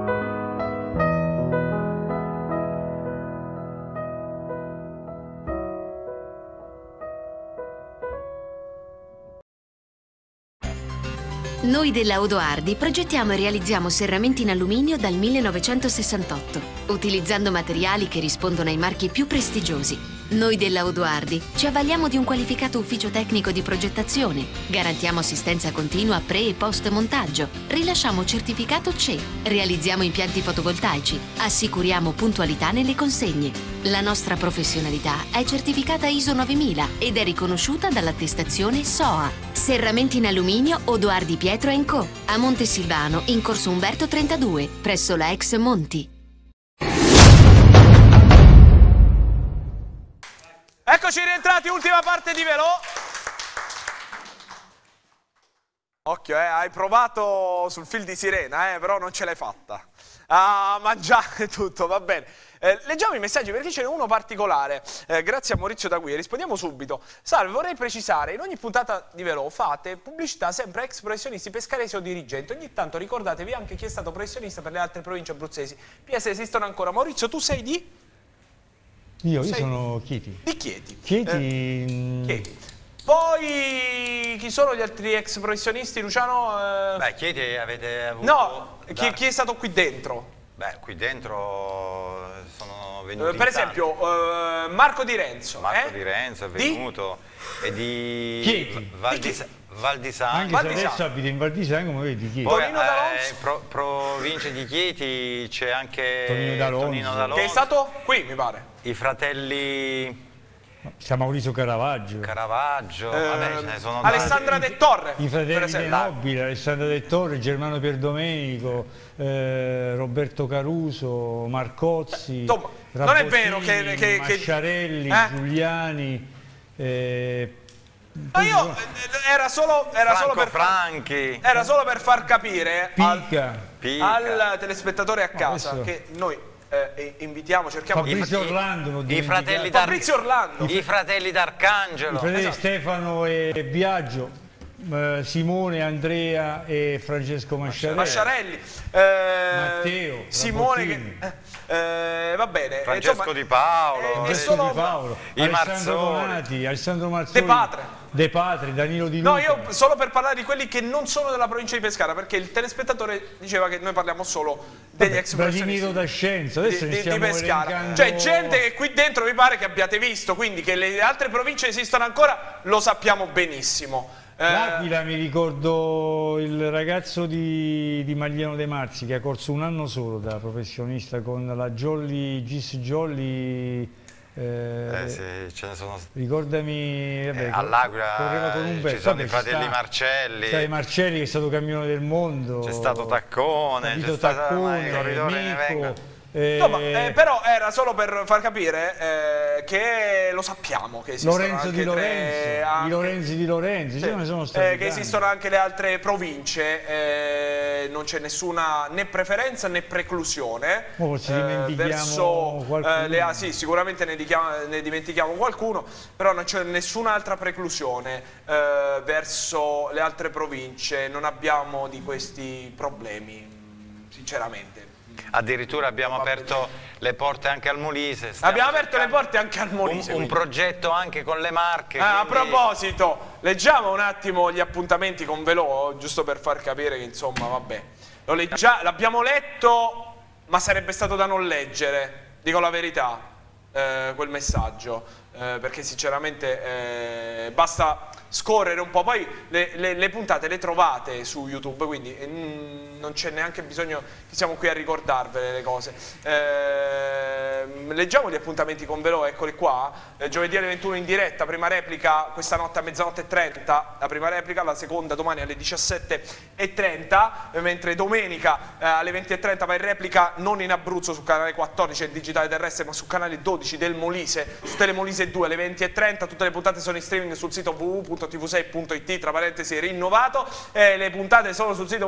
Noi della Odoardi progettiamo e realizziamo serramenti in alluminio dal 1968, utilizzando materiali che rispondono ai marchi più prestigiosi. Noi della Odoardi ci avvaliamo di un qualificato ufficio tecnico di progettazione, garantiamo assistenza continua pre e post montaggio, rilasciamo certificato CE, realizziamo impianti fotovoltaici, assicuriamo puntualità nelle consegne. La nostra professionalità è certificata ISO 9000 ed è riconosciuta dall'attestazione SOA. Serramenti in alluminio Odoardi Pietro & Co. a Montesilvano, in corso Umberto 32, presso la ex Monti. Eccoci rientrati, ultima parte di Velò. Occhio, hai provato sul fil di sirena, però non ce l'hai fatta. A mangiare tutto, va bene. Leggiamo i messaggi perché ce n'è uno particolare. Grazie a Maurizio da qui, rispondiamo subito. Salve, vorrei precisare, in ogni puntata di Velò fate pubblicità sempre ex professionisti pescaresi o dirigenti. Ogni tanto ricordatevi anche chi è stato professionista per le altre province abruzzesi. PS esistono ancora. Maurizio, tu sei di? Io sono Chieti. Di Chieti. Chieti. Poi chi sono gli altri ex professionisti, Luciano? Beh, Chieti avete avuto... No, chi è stato qui dentro? Beh, qui dentro sono venuti per esempio Marco Di Renzo. Marco Di Renzo è venuto. E di Chieti. Val di Sangro. Anche se adesso abita in Val di Sangro, come vedi Chieti. Poi provincia di Chieti c'è anche Tonino D'Alonso. Che è stato qui, mi pare. I fratelli... C'è Maurizio Caravaggio. Vabbè, ce ne sono Alessandra De Torre. I fratelli De Nobili, Alessandra De Torre, Germano Pierdomenico, Roberto Caruso, Marcozzi, non è vero che Masciarelli, Giuliani. Ma io era solo per far capire al telespettatore a casa che noi invitiamo, cerchiamo Fabrizio Orlando, i fratelli d'Arcangelo, i fratelli Stefano e Biagio, Simone, Andrea e Francesco Masciarelli. Matteo, Simone, va bene, Francesco Di Paolo, i Marzoni, Alessandro Marzoni, De Patri, Danilo Di Luca. No, io solo per parlare di quelli che non sono della provincia di Pescara, perché il telespettatore diceva che noi parliamo solo degli ex Vladimiro da Scienza, adesso di Pescara. Cioè gente che qui dentro mi pare che abbiate visto, quindi che le altre province esistono ancora, lo sappiamo benissimo. L'Aquila, mi ricordo il ragazzo di Magliano De Marzi che ha corso un anno solo da professionista con la Gis Jolly. Sì, ce ne sono. Ricordami, all'Aquila ci sono i fratelli Marcelli. C'è Marcelli che è stato campione del mondo. C'è stato Taccone, c'è stato Mico. Però era solo per far capire che lo sappiamo che esistono Lorenzo anche Di Lorenzo, i Lorenzi Di Lorenzi, sì, ne sono stati che esistono anche le altre province, non c'è nessuna né preferenza né preclusione verso sì, sicuramente ne dimentichiamo qualcuno, però non c'è nessun'altra preclusione verso le altre province, non abbiamo di questi problemi, sinceramente. Addirittura abbiamo aperto le porte anche al Molise. Abbiamo aperto le porte anche al Molise. Un progetto anche con le Marche. Quindi... A proposito, leggiamo un attimo gli appuntamenti con Velò, giusto per far capire che insomma, vabbè. L'abbiamo letto, ma sarebbe stato da non leggere, dico la verità, quel messaggio. Perché sinceramente basta scorrere un po', poi le puntate le trovate su YouTube, quindi non c'è neanche bisogno che siamo qui a ricordarvele le cose. Leggiamo gli appuntamenti con Velò, eccoli qua. Giovedì alle 21 in diretta, prima replica questa notte a mezzanotte e 30, la prima replica, la seconda domani alle 17:30, mentre domenica alle 20:30 va in replica non in Abruzzo su canale 14 e digitale terrestre, ma su canale 12 del Molise, su Telemolise 2 alle 20:30. Tutte le puntate sono in streaming sul sito www.tv6.it, tra parentesi rinnovato, le puntate sono sul sito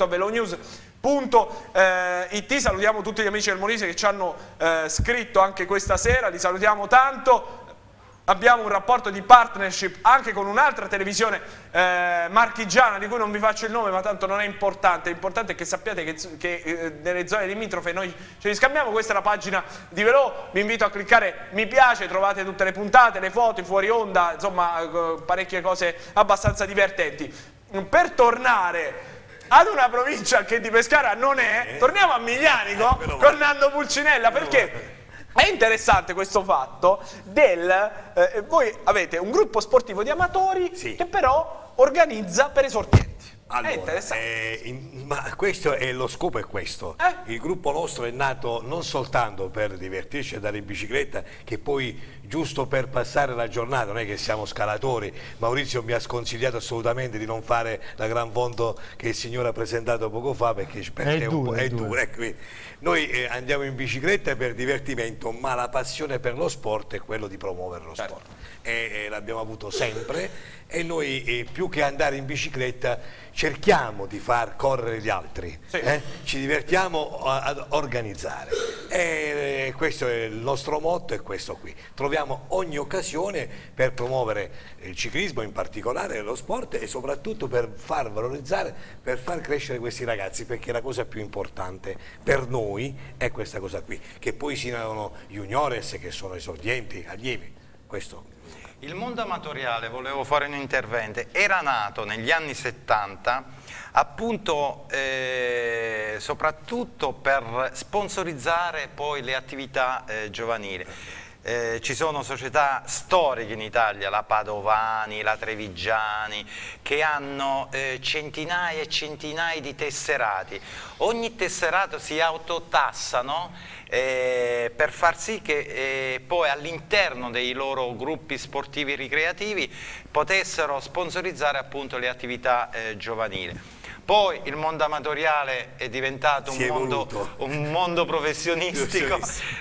www.velonews.it. Salutiamo tutti gli amici del Molise che ci hanno scritto anche questa sera, li salutiamo tanto. Abbiamo un rapporto di partnership anche con un'altra televisione marchigiana di cui non vi faccio il nome, ma tanto non è importante. L'importante è che sappiate che nelle zone limitrofe noi ce li scambiamo. Questa è la pagina di Velò, vi invito a cliccare mi piace, trovate tutte le puntate, le foto, i fuori onda, insomma parecchie cose abbastanza divertenti. Per tornare ad una provincia che di Pescara non è, torniamo a Miglianico con Nando Pulcinella, perché... È interessante questo fatto voi avete un gruppo sportivo di amatori che però organizza per esordienti. Allora, è interessante. Ma questo è lo scopo, è questo. Il gruppo nostro è nato non soltanto per divertirci e andare in bicicletta, che poi giusto per passare la giornata, non è che siamo scalatori. Maurizio mi ha sconsigliato assolutamente di non fare la gran fondo che il signore ha presentato poco fa, perché è dura. Noi andiamo in bicicletta per divertimento, ma la passione per lo sport è quello di promuovere lo sport. E l'abbiamo avuto sempre, e noi più che andare in bicicletta cerchiamo di far correre gli altri, ci divertiamo ad organizzare, e questo è il nostro motto, è questo qui. Troviamo ogni occasione per promuovere il ciclismo, in particolare lo sport, e soprattutto per far valorizzare, per far crescere questi ragazzi, perché la cosa più importante per noi è questa cosa qui, che poi siano juniores, che sono esordienti, allievi, questo. Il mondo amatoriale, volevo fare un intervento, era nato negli anni 70 appunto soprattutto per sponsorizzare poi le attività giovanili. Ci sono società storiche in Italia, la Padovani, la Trevigiani, che hanno centinaia e centinaia di tesserati. Ogni tesserato si autotassano per far sì che poi all'interno dei loro gruppi sportivi ricreativi potessero sponsorizzare appunto le attività giovanili. Poi il mondo amatoriale è diventato un mondo professionistico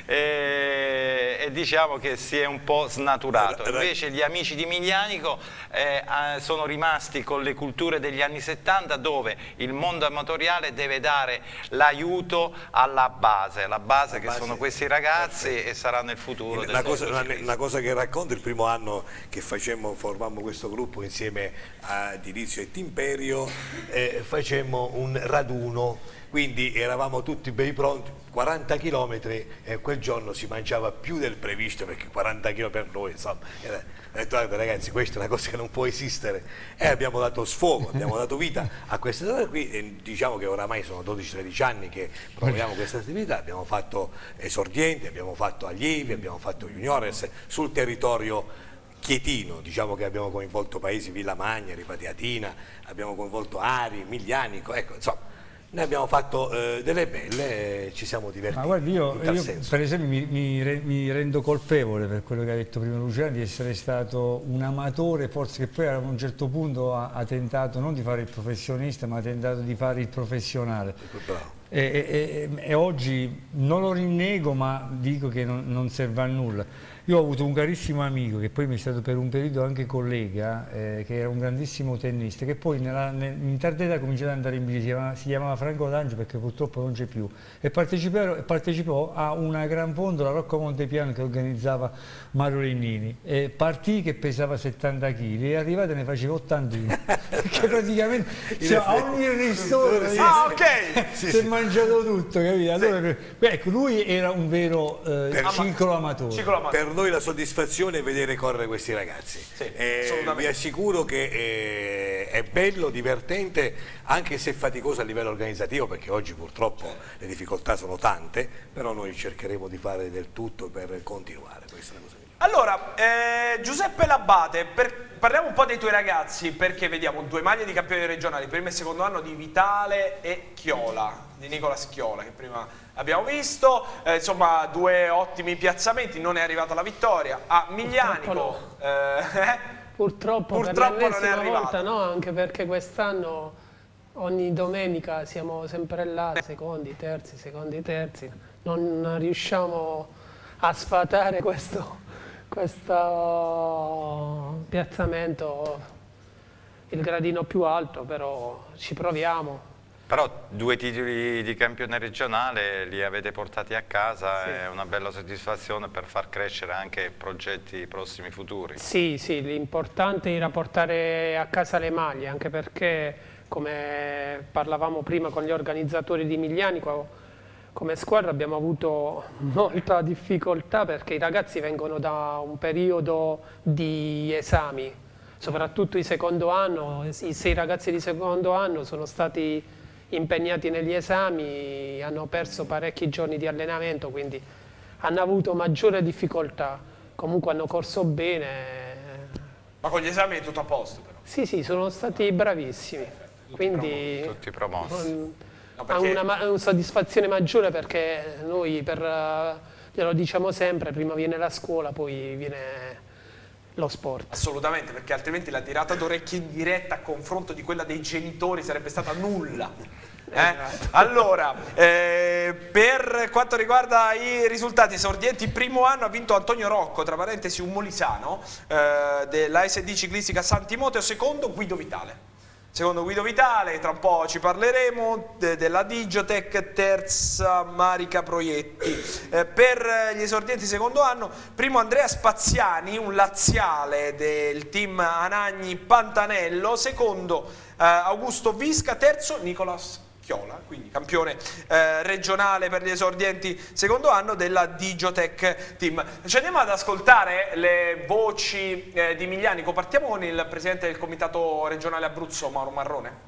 e diciamo che si è un po' snaturato. Invece gli amici di Miglianico sono rimasti con le culture degli anni 70, dove il mondo amatoriale deve dare l'aiuto alla base che sono questi ragazzi e sarà nel futuro. Una cosa che racconto: il primo anno che formammo questo gruppo insieme a Dilizio e Timperio, facemmo un raduno, quindi eravamo tutti bei pronti, 40 km, e quel giorno si mangiava più del previsto, perché 40 km per noi, insomma, ho detto: guarda ragazzi, questa è una cosa che non può esistere, e abbiamo dato sfogo, abbiamo dato vita a questa cosa qui, e diciamo che oramai sono 12-13 anni che promuoviamo questa attività. Abbiamo fatto esordienti, abbiamo fatto allievi, abbiamo fatto juniores sul territorio chietino, diciamo che abbiamo coinvolto paesi Villamagna, Ripatiatina, abbiamo coinvolto Ari, Miglianico, ecco, insomma, noi abbiamo fatto delle belle, ci siamo divertiti. Ma guardi, io senso. Per esempio mi rendo colpevole, per quello che ha detto prima Luciano, di essere stato un amatore, forse, che poi a un certo punto ha tentato non di fare il professionista, ma ha tentato di fare il professionale. E oggi non lo rinnego, ma dico che non serve a nulla. Io ho avuto un carissimo amico che poi mi è stato per un periodo anche collega, che era un grandissimo tennista, che poi in tarda età ha cominciato ad andare in bici, si chiamava Franco D'Angelo, perché purtroppo non c'è più, e partecipò a una gran fondo, la Rocco Montepiano, che organizzava Mario Lennini, e partì che pesava 70 kg e arrivata ne faceva 81, perché praticamente a ogni ristoro si è mangiato tutto, capito? Allora, ecco, lui era un vero ciclo amatore. Per noi la soddisfazione è vedere correre questi ragazzi, vi assicuro che è bello, divertente, anche se faticoso a livello organizzativo, perché oggi purtroppo le difficoltà sono tante, però noi cercheremo di fare del tutto per continuare, questa è la cosa. Allora, Giuseppe L'Abbate, parliamo un po' dei tuoi ragazzi, perché vediamo 2 maglie di campioni regionali, primo e secondo anno di Vitale e Chiola, di Nicola Schiola, che prima abbiamo visto, insomma 2 ottimi piazzamenti, non è arrivata la vittoria. A Miglianico purtroppo per l'ennesima volta no, anche perché quest'anno ogni domenica siamo sempre là, secondi, terzi, non riusciamo a sfatare questo piazzamento, il gradino più alto, però ci proviamo. Però 2 titoli di campione regionale li avete portati a casa, sì. È una bella soddisfazione per far crescere anche progetti prossimi futuri. Sì, l'importante era portare a casa le maglie, anche perché, come parlavamo prima con gli organizzatori di Miglianico, come squadra abbiamo avuto molta difficoltà, perché i ragazzi vengono da un periodo di esami, soprattutto il secondo anno. I 6 ragazzi di secondo anno sono stati impegnati negli esami, hanno perso parecchi giorni di allenamento, quindi hanno avuto maggiore difficoltà. Comunque hanno corso bene. Ma con gli esami è tutto a posto però? Sì, sono stati bravissimi, quindi tutti promossi. Ha una soddisfazione maggiore, perché noi, glielo diciamo sempre, prima viene la scuola, poi viene lo sport. Assolutamente, perché altrimenti la tirata d'orecchie in diretta a confronto di quella dei genitori sarebbe stata nulla. Allora, per quanto riguarda i risultati, esordienti, primo anno ha vinto Antonio Rocco, tra parentesi un molisano, della SD Ciclistica San Timoteo, secondo Guido Vitale. secondo Guido Vitale, tra un po' ci parleremo della Digitec, terza Marica Proietti. Per gli esordienti secondo anno, primo Andrea Spaziani, un laziale del team Anagni Pantanello, secondo Augusto Visca, terzo Nicolas Chiola, quindi campione regionale per gli esordienti secondo anno della Digitec Team. Ci andiamo ad ascoltare le voci di Miglianico. Partiamo con il presidente del comitato regionale Abruzzo, Mauro Marrone.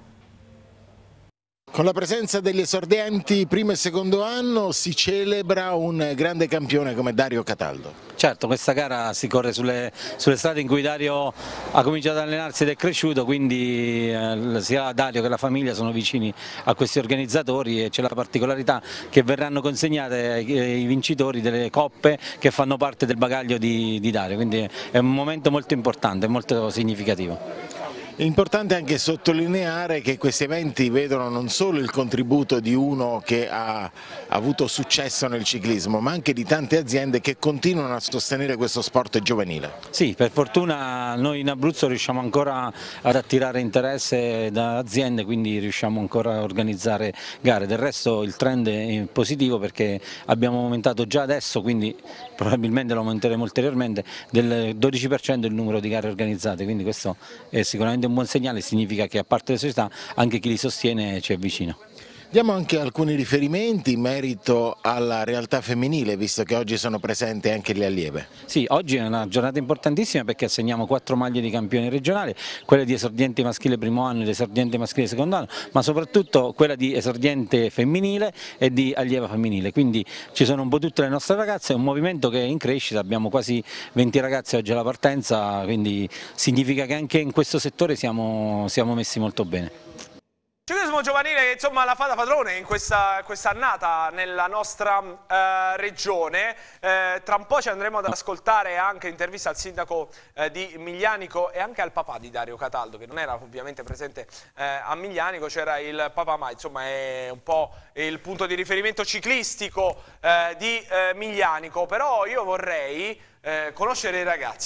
Con la presenza degli esordienti primo e secondo anno si celebra un grande campione come Dario Cataldo. Certo, questa gara si corre sulle strade in cui Dario ha cominciato ad allenarsi ed è cresciuto, quindi sia Dario che la famiglia sono vicini a questi organizzatori e c'è la particolarità che verranno consegnate ai vincitori delle coppe che fanno parte del bagaglio di Dario, quindi è un momento molto importante, molto significativo. È importante anche sottolineare che questi eventi vedono non solo il contributo di uno che ha avuto successo nel ciclismo, ma anche di tante aziende che continuano a sostenere questo sport giovanile. Sì, per fortuna noi in Abruzzo riusciamo ancora ad attirare interesse da aziende, quindi riusciamo ancora a organizzare gare. Del resto il trend è positivo perché abbiamo aumentato già adesso, quindi probabilmente lo aumenteremo ulteriormente, del 12% il numero di gare organizzate, quindi questo è sicuramente un buon segnale, significa che a parte le società anche chi li sostiene ci è vicino. Diamo anche alcuni riferimenti in merito alla realtà femminile, visto che oggi sono presenti anche le allieve. Sì, oggi è una giornata importantissima perché assegniamo 4 maglie di campione regionale, quella di esordiente maschile primo anno ed esordiente maschile secondo anno, ma soprattutto quella di esordiente femminile e di allieva femminile, quindi ci sono un po' tutte le nostre ragazze, è un movimento che è in crescita, abbiamo quasi 20 ragazze oggi alla partenza, quindi significa che anche in questo settore siamo messi molto bene. Ciclismo giovanile che insomma la fa da padrone in questa annata nella nostra regione. Tra un po' ci andremo ad ascoltare anche intervista al sindaco di Miglianico e anche al papà di Dario Cataldo, che non era ovviamente presente a Miglianico, c'era il papà, ma insomma è un po' il punto di riferimento ciclistico di Miglianico. Però io vorrei conoscere i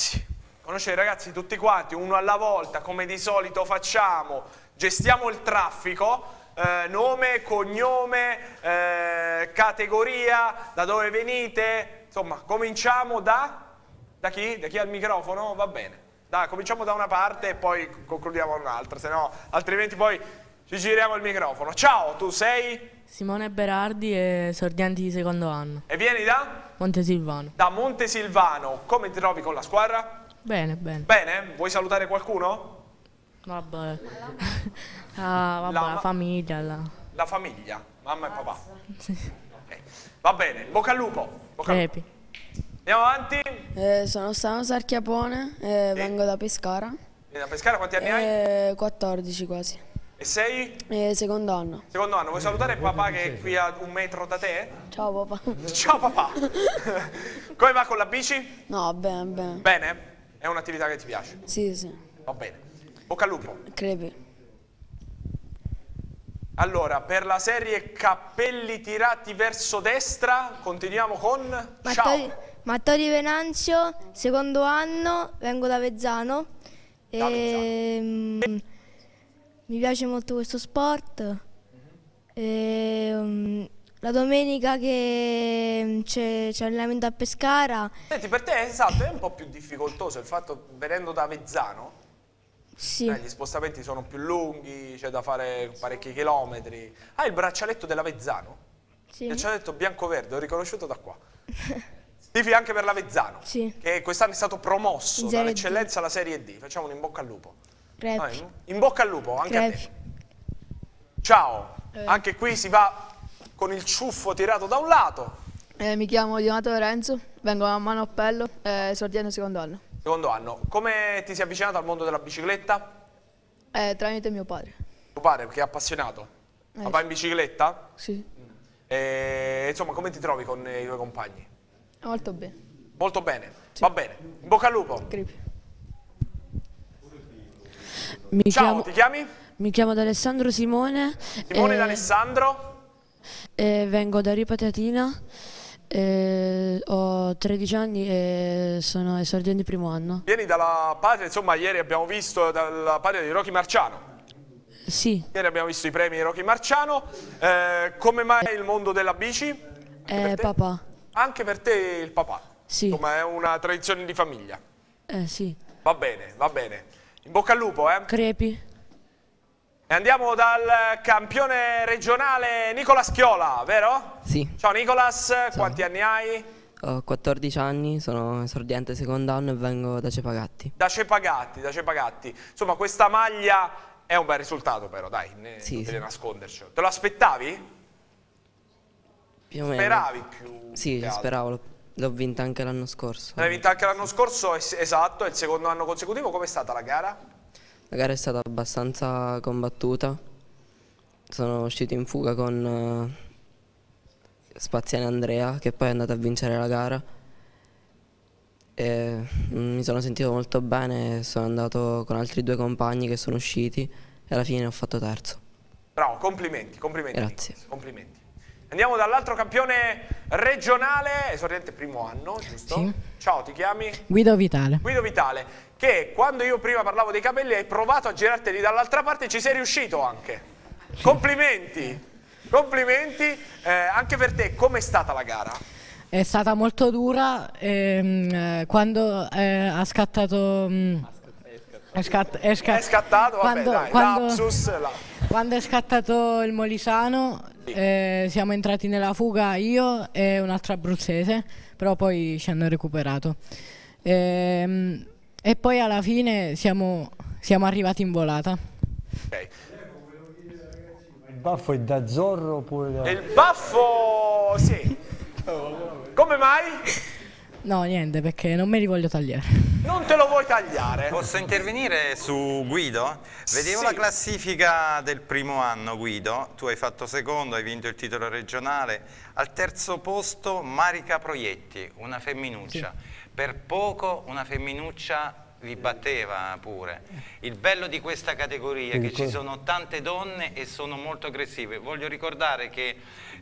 ragazzi tutti quanti, uno alla volta, come di solito facciamo. Gestiamo il traffico, nome, cognome, categoria, da dove venite, insomma cominciamo da chi? Da chi ha il microfono? Va bene, cominciamo da una parte e poi concludiamo un'altra, se no altrimenti poi ci giriamo il microfono. Ciao, tu sei? Simone Berardi, esordienti di secondo anno. E vieni da? Montesilvano. Da Montesilvano, come ti trovi con la squadra? Bene, bene. Bene? Vuoi salutare qualcuno? Vabbè, la famiglia. La famiglia, mamma e papà. Sì. Okay. Va bene, bocca al lupo. Crepi. Andiamo avanti. Sono Stano Sarchiapone, vengo da Pescara. Da Pescara quanti anni hai? 14 quasi. E sei? Secondo anno. Secondo anno, vuoi salutare papà che è qui a 1 metro da te? Ciao papà. Ciao papà. Come va con la bici? No, bene, bene. Bene? È un'attività che ti piace? Sì, sì. Va bene. Bocca al lupo. Crepi. Allora, per la serie cappelli tirati verso destra, continuiamo con... Ciao. Matteo Di Venanzio, secondo anno, vengo da Vezzano. Mi piace molto questo sport. La domenica che c'è allenamento a Pescara. Senti, per te esatto, è un po' più difficoltoso il fatto, venendo da Vezzano. Sì. Gli spostamenti sono più lunghi, c'è da fare parecchi chilometri. Hai il braccialetto della Vezzano? Sì. Il braccialetto bianco-verde, ho riconosciuto da qua. Tifi anche per la Vezzano, sì, che quest'anno è stato promosso dall'eccellenza alla Serie D. Facciamo un in bocca al lupo. In bocca al lupo, anche a te. Ciao, anche qui si va con il ciuffo tirato da un lato. Mi chiamo Donato Lorenzo, vengo da Manoppello, esordiente secondo anno. Secondo anno. Come ti sei avvicinato al mondo della bicicletta? Tramite mio padre. Tuo padre, che è appassionato? Papà in bicicletta? Sì. Insomma, come ti trovi con i tuoi compagni? Molto bene. Molto bene, sì. Va bene. In bocca al lupo. Ciao, ti chiami? Mi chiamo Alessandro Simone. Simone D'Alessandro. Vengo da Ripatatina. Ho 13 anni e sono esordiente primo anno. Vieni dalla patria, insomma, ieri abbiamo visto dalla patria di Rocky Marciano. Sì. Ieri abbiamo visto i premi di Rocky Marciano. Come mai il mondo della bici? Papà. Anche per te il papà? Sì. Insomma, è una tradizione di famiglia? Sì. Va bene, va bene. In bocca al lupo, Crepi. E andiamo dal campione regionale Nicolas Chiola, vero? Sì. Ciao Nicolas, quanti anni hai? Ho 14 anni, sono esordiente secondo anno e vengo da Cepagatti. Da Cepagatti, da Cepagatti. Insomma, questa maglia è un bel risultato però, dai, non devi nasconderci. Te lo aspettavi? Più o meno. Speravi più? Sì, che altro? speravo, l'ho vinta anche l'anno scorso. L'hai vinta anche l'anno scorso, esatto, è il secondo anno consecutivo. Com'è stata la gara? La gara è stata abbastanza combattuta, sono uscito in fuga con Spaziani Andrea, che poi è andato a vincere la gara, e mi sono sentito molto bene, sono andato con altri 2 compagni che sono usciti e alla fine ho fatto terzo. Bravo, complimenti, complimenti. Grazie. Complimenti. Andiamo dall'altro campione regionale, esordiente primo anno, giusto? Sì. Ciao, ti chiami? Guido Vitale. Guido Vitale, che quando io prima parlavo dei capelli hai provato a girarteli dall'altra parte e ci sei riuscito anche. Complimenti, complimenti. Anche per te, com'è stata la gara? È stata molto dura, quando ha scattato... È scattato, vabbè, dai, lapsus, quando è scattato il Molisano, siamo entrati nella fuga io e un altro abruzzese, però poi ci hanno recuperato. E poi alla fine siamo arrivati in volata. Ok. Il baffo è da Zorro oppure da... Il baffo, sì. Come mai? No, niente, perché non me li voglio tagliare. Non te lo vuoi tagliare? Posso intervenire su Guido? Vedevo la classifica del primo anno, Guido. Tu hai fatto secondo, hai vinto il titolo regionale. Al terzo posto Marica Proietti, una femminuccia. Sì. Per poco una femminuccia vi batteva pure. Il bello di questa categoria è che ci sono tante donne e sono molto aggressive. Voglio ricordare che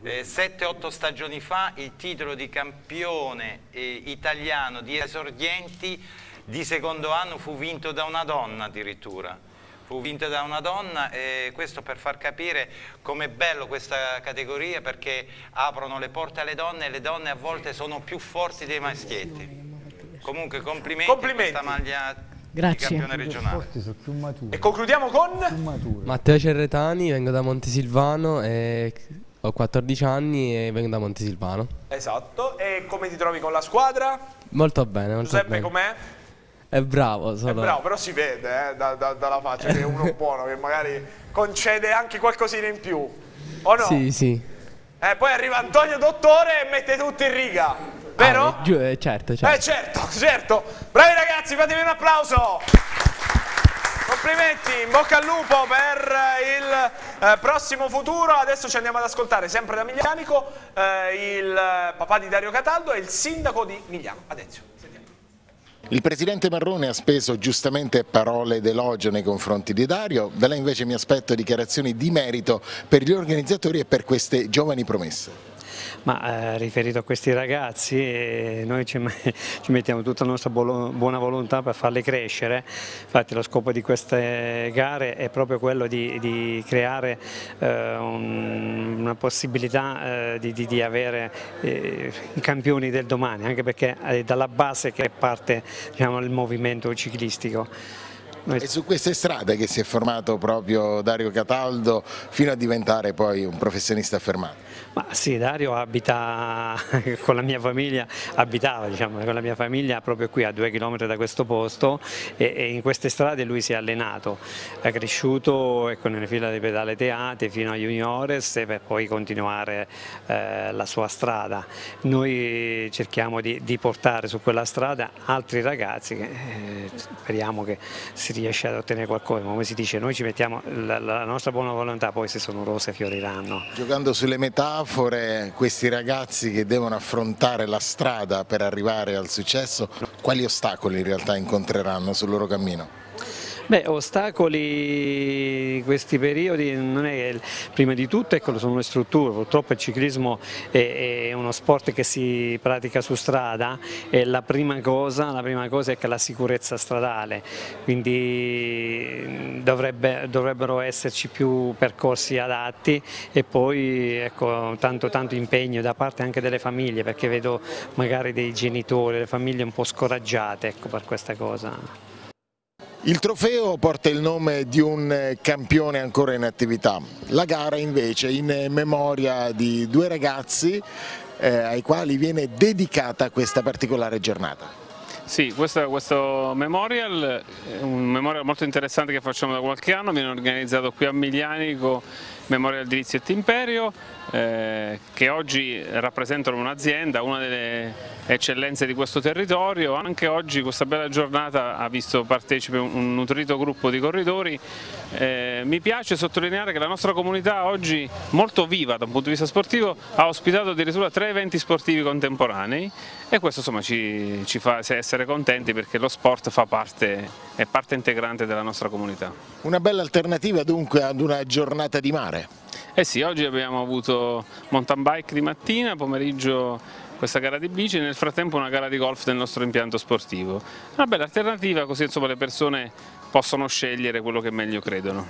7-8 stagioni fa il titolo di campione italiano di esordienti di secondo anno fu vinto da una donna addirittura. Fu vinto da una donna, e questo per far capire com'è bello questa categoria, perché aprono le porte alle donne e le donne a volte sono più forti dei maschietti. Comunque complimenti a questa maglia di campione regionale. E concludiamo con Matteo Cerretani, vengo da Montesilvano e ho 14 anni e vengo da Montesilvano. Esatto, e come ti trovi con la squadra? Molto bene, molto Giuseppe bene. com'è? È bravo, È bravo, però si vede dalla faccia che è uno buono, che magari concede anche qualcosina in più, o no? Sì, sì. Poi arriva Antonio Dottore e mette tutto in riga, vero? Certo. Certo. Bravi ragazzi, fatevi un applauso. Complimenti, in bocca al lupo per il prossimo futuro. Adesso ci andiamo ad ascoltare, sempre da Miglianico, il papà di Dario Cataldo e il sindaco di Migliano. Adesso. Il presidente Marrone ha speso giustamente parole d'elogio nei confronti di Dario, da lei invece mi aspetto dichiarazioni di merito per gli organizzatori e per queste giovani promesse. Ma riferito a questi ragazzi, noi ci mettiamo tutta la nostra buona volontà per farli crescere. Infatti lo scopo di queste gare è proprio quello di creare una possibilità di avere i campioni del domani, anche perché è dalla base che parte, diciamo, il movimento ciclistico. E su queste strade che si è formato proprio Dario Cataldo fino a diventare poi un professionista affermato? Ma sì, Dario abita con la mia famiglia, abitava con la mia famiglia proprio qui a 2 chilometri da questo posto, e in queste strade lui si è allenato, è cresciuto nelle fila dei pedale teate fino a juniores per poi continuare la sua strada. Noi cerchiamo di portare su quella strada altri ragazzi che speriamo che si riesce ad ottenere qualcosa, ma come si dice, noi ci mettiamo la nostra buona volontà, poi se sono rose fioriranno. Giocando sulle metafore, questi ragazzi che devono affrontare la strada per arrivare al successo, quali ostacoli in realtà incontreranno sul loro cammino? Beh, ostacoli questi periodi non è, prima di tutto sono le strutture, purtroppo il ciclismo è uno sport che si pratica su strada e la prima cosa è che la sicurezza stradale, quindi dovrebbero esserci più percorsi adatti e poi ecco, tanto impegno da parte anche delle famiglie, perché vedo magari dei genitori, le famiglie un po' scoraggiate, ecco, per questa cosa. Il trofeo porta il nome di un campione ancora in attività, la gara invece in memoria di due ragazzi ai quali viene dedicata questa particolare giornata. Sì, questo memorial è un memorial molto interessante che facciamo da qualche anno, viene organizzato qui a Miglianico, Memorial di Lizio e Timperio, che oggi rappresentano un'azienda, una delle eccellenze di questo territorio. Anche oggi questa bella giornata ha visto partecipe un nutrito gruppo di corridori. Mi piace sottolineare che la nostra comunità oggi, molto viva da un punto di vista sportivo, ha ospitato addirittura 3 eventi sportivi contemporanei e questo insomma ci fa essere contenti, perché lo sport è parte integrante della nostra comunità. Una bella alternativa dunque ad una giornata di mare. Eh sì, oggi abbiamo avuto mountain bike di mattina, pomeriggio questa gara di bici e nel frattempo una gara di golf del nostro impianto sportivo. Una bella alternativa, così insomma le persone possono scegliere quello che meglio credono.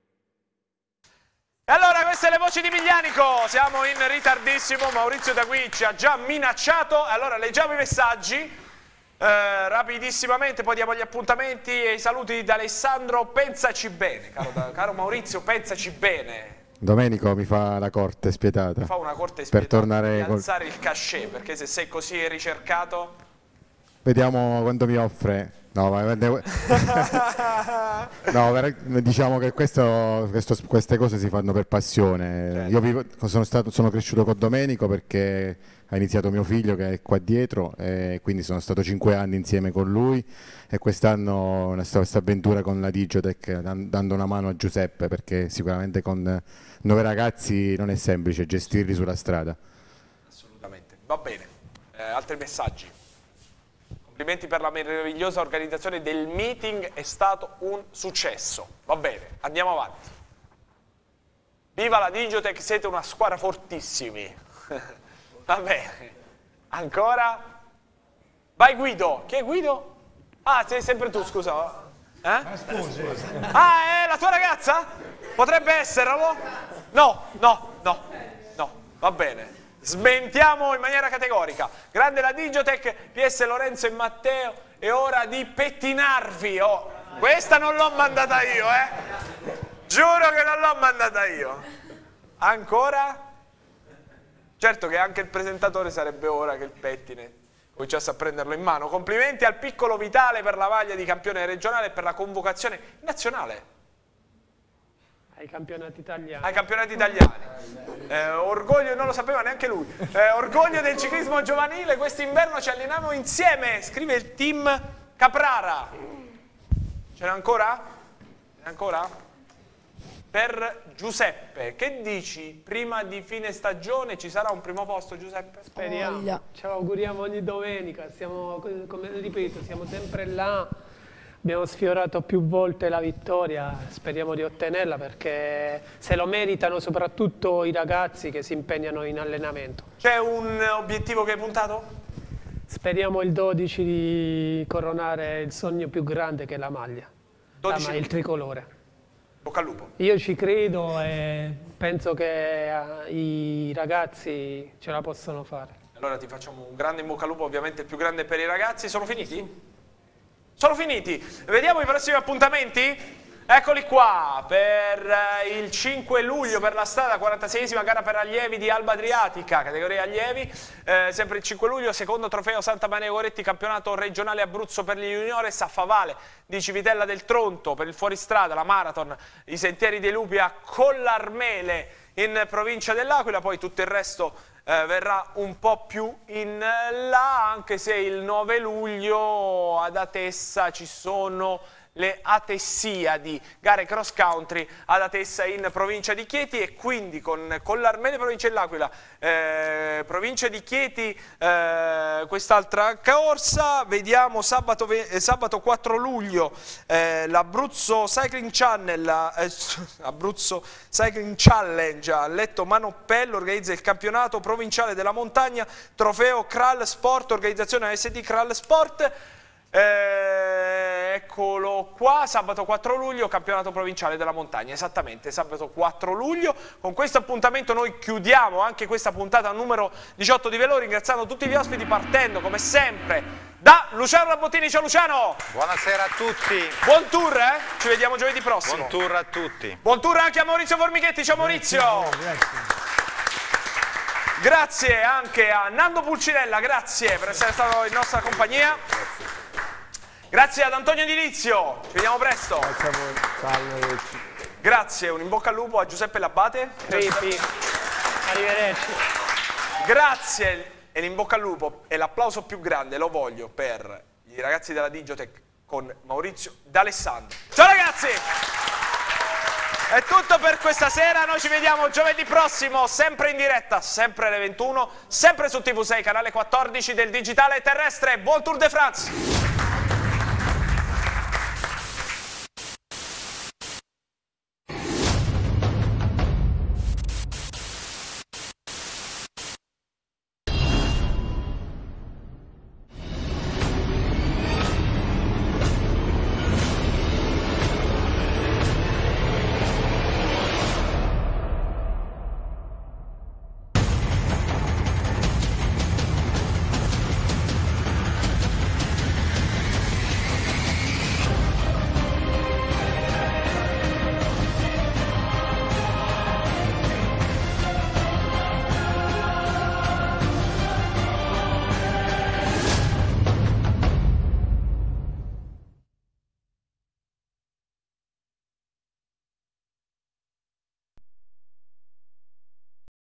E allora queste le voci di Miglianico, siamo in ritardissimo, Maurizio da qui ci ha già minacciato, allora leggiamo i messaggi rapidissimamente, poi diamo gli appuntamenti e i saluti da Alessandro. Pensaci bene, caro Maurizio, pensaci bene. Domenico mi fa la corte spietata. Fa una corte spietata per tornare di alzare il cachet, perché se sei così ricercato... Vediamo quanto mi offre. No, no, diciamo che queste cose si fanno per passione. Certo. Io sono cresciuto con Domenico perché ha iniziato mio figlio che è qua dietro e quindi sono stato 5 anni insieme con lui e quest'anno questa avventura con la Digitec, dando una mano a Giuseppe, perché sicuramente con 9 ragazzi non è semplice gestirli sulla strada. Assolutamente, va bene. Altri messaggi? Complimenti per la meravigliosa organizzazione del meeting, è stato un successo. Va bene, andiamo avanti. Viva la Digitec, siete una squadra fortissimi. Va bene. Ancora? Vai Guido. Chi è Guido? Ah, sei sempre tu, scusa. Ah, è la tua ragazza? Potrebbe esserlo? No, va bene. Smentiamo in maniera categorica. Grande la Digitec, PS Lorenzo e Matteo, è ora di pettinarvi. Oh, questa non l'ho mandata io, Giuro che non l'ho mandata io. Ancora? Certo che anche il presentatore sarebbe ora che il pettine cominciasse a prenderlo in mano. Complimenti al piccolo Vitale per la maglia di campione regionale e per la convocazione nazionale. Ai campionati italiani. Ai campionati italiani. Orgoglio, non lo sapeva neanche lui. Orgoglio del ciclismo giovanile, quest'inverno ci alleniamo insieme, scrive il team Caprara. Ce n'è ancora? Ce n'è ancora? Per Giuseppe, che dici? Prima di fine stagione ci sarà un primo posto, Giuseppe? Speriamo, ce l'auguriamo ogni domenica, come ripeto, siamo sempre là, abbiamo sfiorato più volte la vittoria, speriamo di ottenerla perché se lo meritano soprattutto i ragazzi che si impegnano in allenamento. C'è un obiettivo che hai puntato? Speriamo il 12 di coronare il sogno più grande che è la maglia, il tricolore. Bocca al lupo. Io ci credo e penso che i ragazzi ce la possono fare. Allora ti facciamo un grande in bocca al lupo, ovviamente il più grande per i ragazzi. Sono finiti? Sono finiti. Vediamo i prossimi appuntamenti? Eccoli qua, per il 5 luglio per la strada, 46esima gara per allievi di Alba Adriatica, categoria allievi, sempre il 5 luglio, secondo trofeo Santa Maria Goretti, campionato regionale Abruzzo per gli juniores a Favale di Civitella del Tronto, per il fuoristrada, la marathon, i Sentieri dei Lupi a Collarmele in provincia dell'Aquila, poi tutto il resto verrà un po' più in là, anche se il 9 luglio ad Atessa ci sono le Atessiadi, gare cross country ad Atessa in provincia di Chieti, e quindi con l'Armenia provincia dell'Aquila, provincia di Chieti, quest'altra corsa. Vediamo sabato 4 luglio l'Abruzzo Cycling Challenge a Letto Manoppello organizza il campionato provinciale della montagna, trofeo Kral Sport, organizzazione ASD Kral Sport. Eccolo qua, sabato 4 luglio, campionato provinciale della montagna, esattamente, sabato 4 luglio. Con questo appuntamento noi chiudiamo anche questa puntata numero 18 di Velò, ringraziando tutti gli ospiti, partendo come sempre da Luciano Rabottini. Ciao Luciano! Buonasera a tutti! Buon tour, ci vediamo giovedì prossimo. Buon tour a tutti! Buon tour anche a Maurizio Formighetti, ciao Maurizio! Grazie anche a Nando Pulcinella, grazie per essere stato in nostra compagnia. Grazie ad Antonio Edilizio, ci vediamo presto. Grazie a voi. Salve. Grazie, un in bocca al lupo a Giuseppe Labate. Arrivederci. Grazie e l'in bocca al lupo, e l'applauso più grande lo voglio per i ragazzi della Digitech con Maurizio D'Alessandro. Ciao ragazzi! È tutto per questa sera, noi ci vediamo giovedì prossimo, sempre in diretta, sempre alle 21, sempre su TV6, canale 14 del digitale terrestre. Buon Tour de France!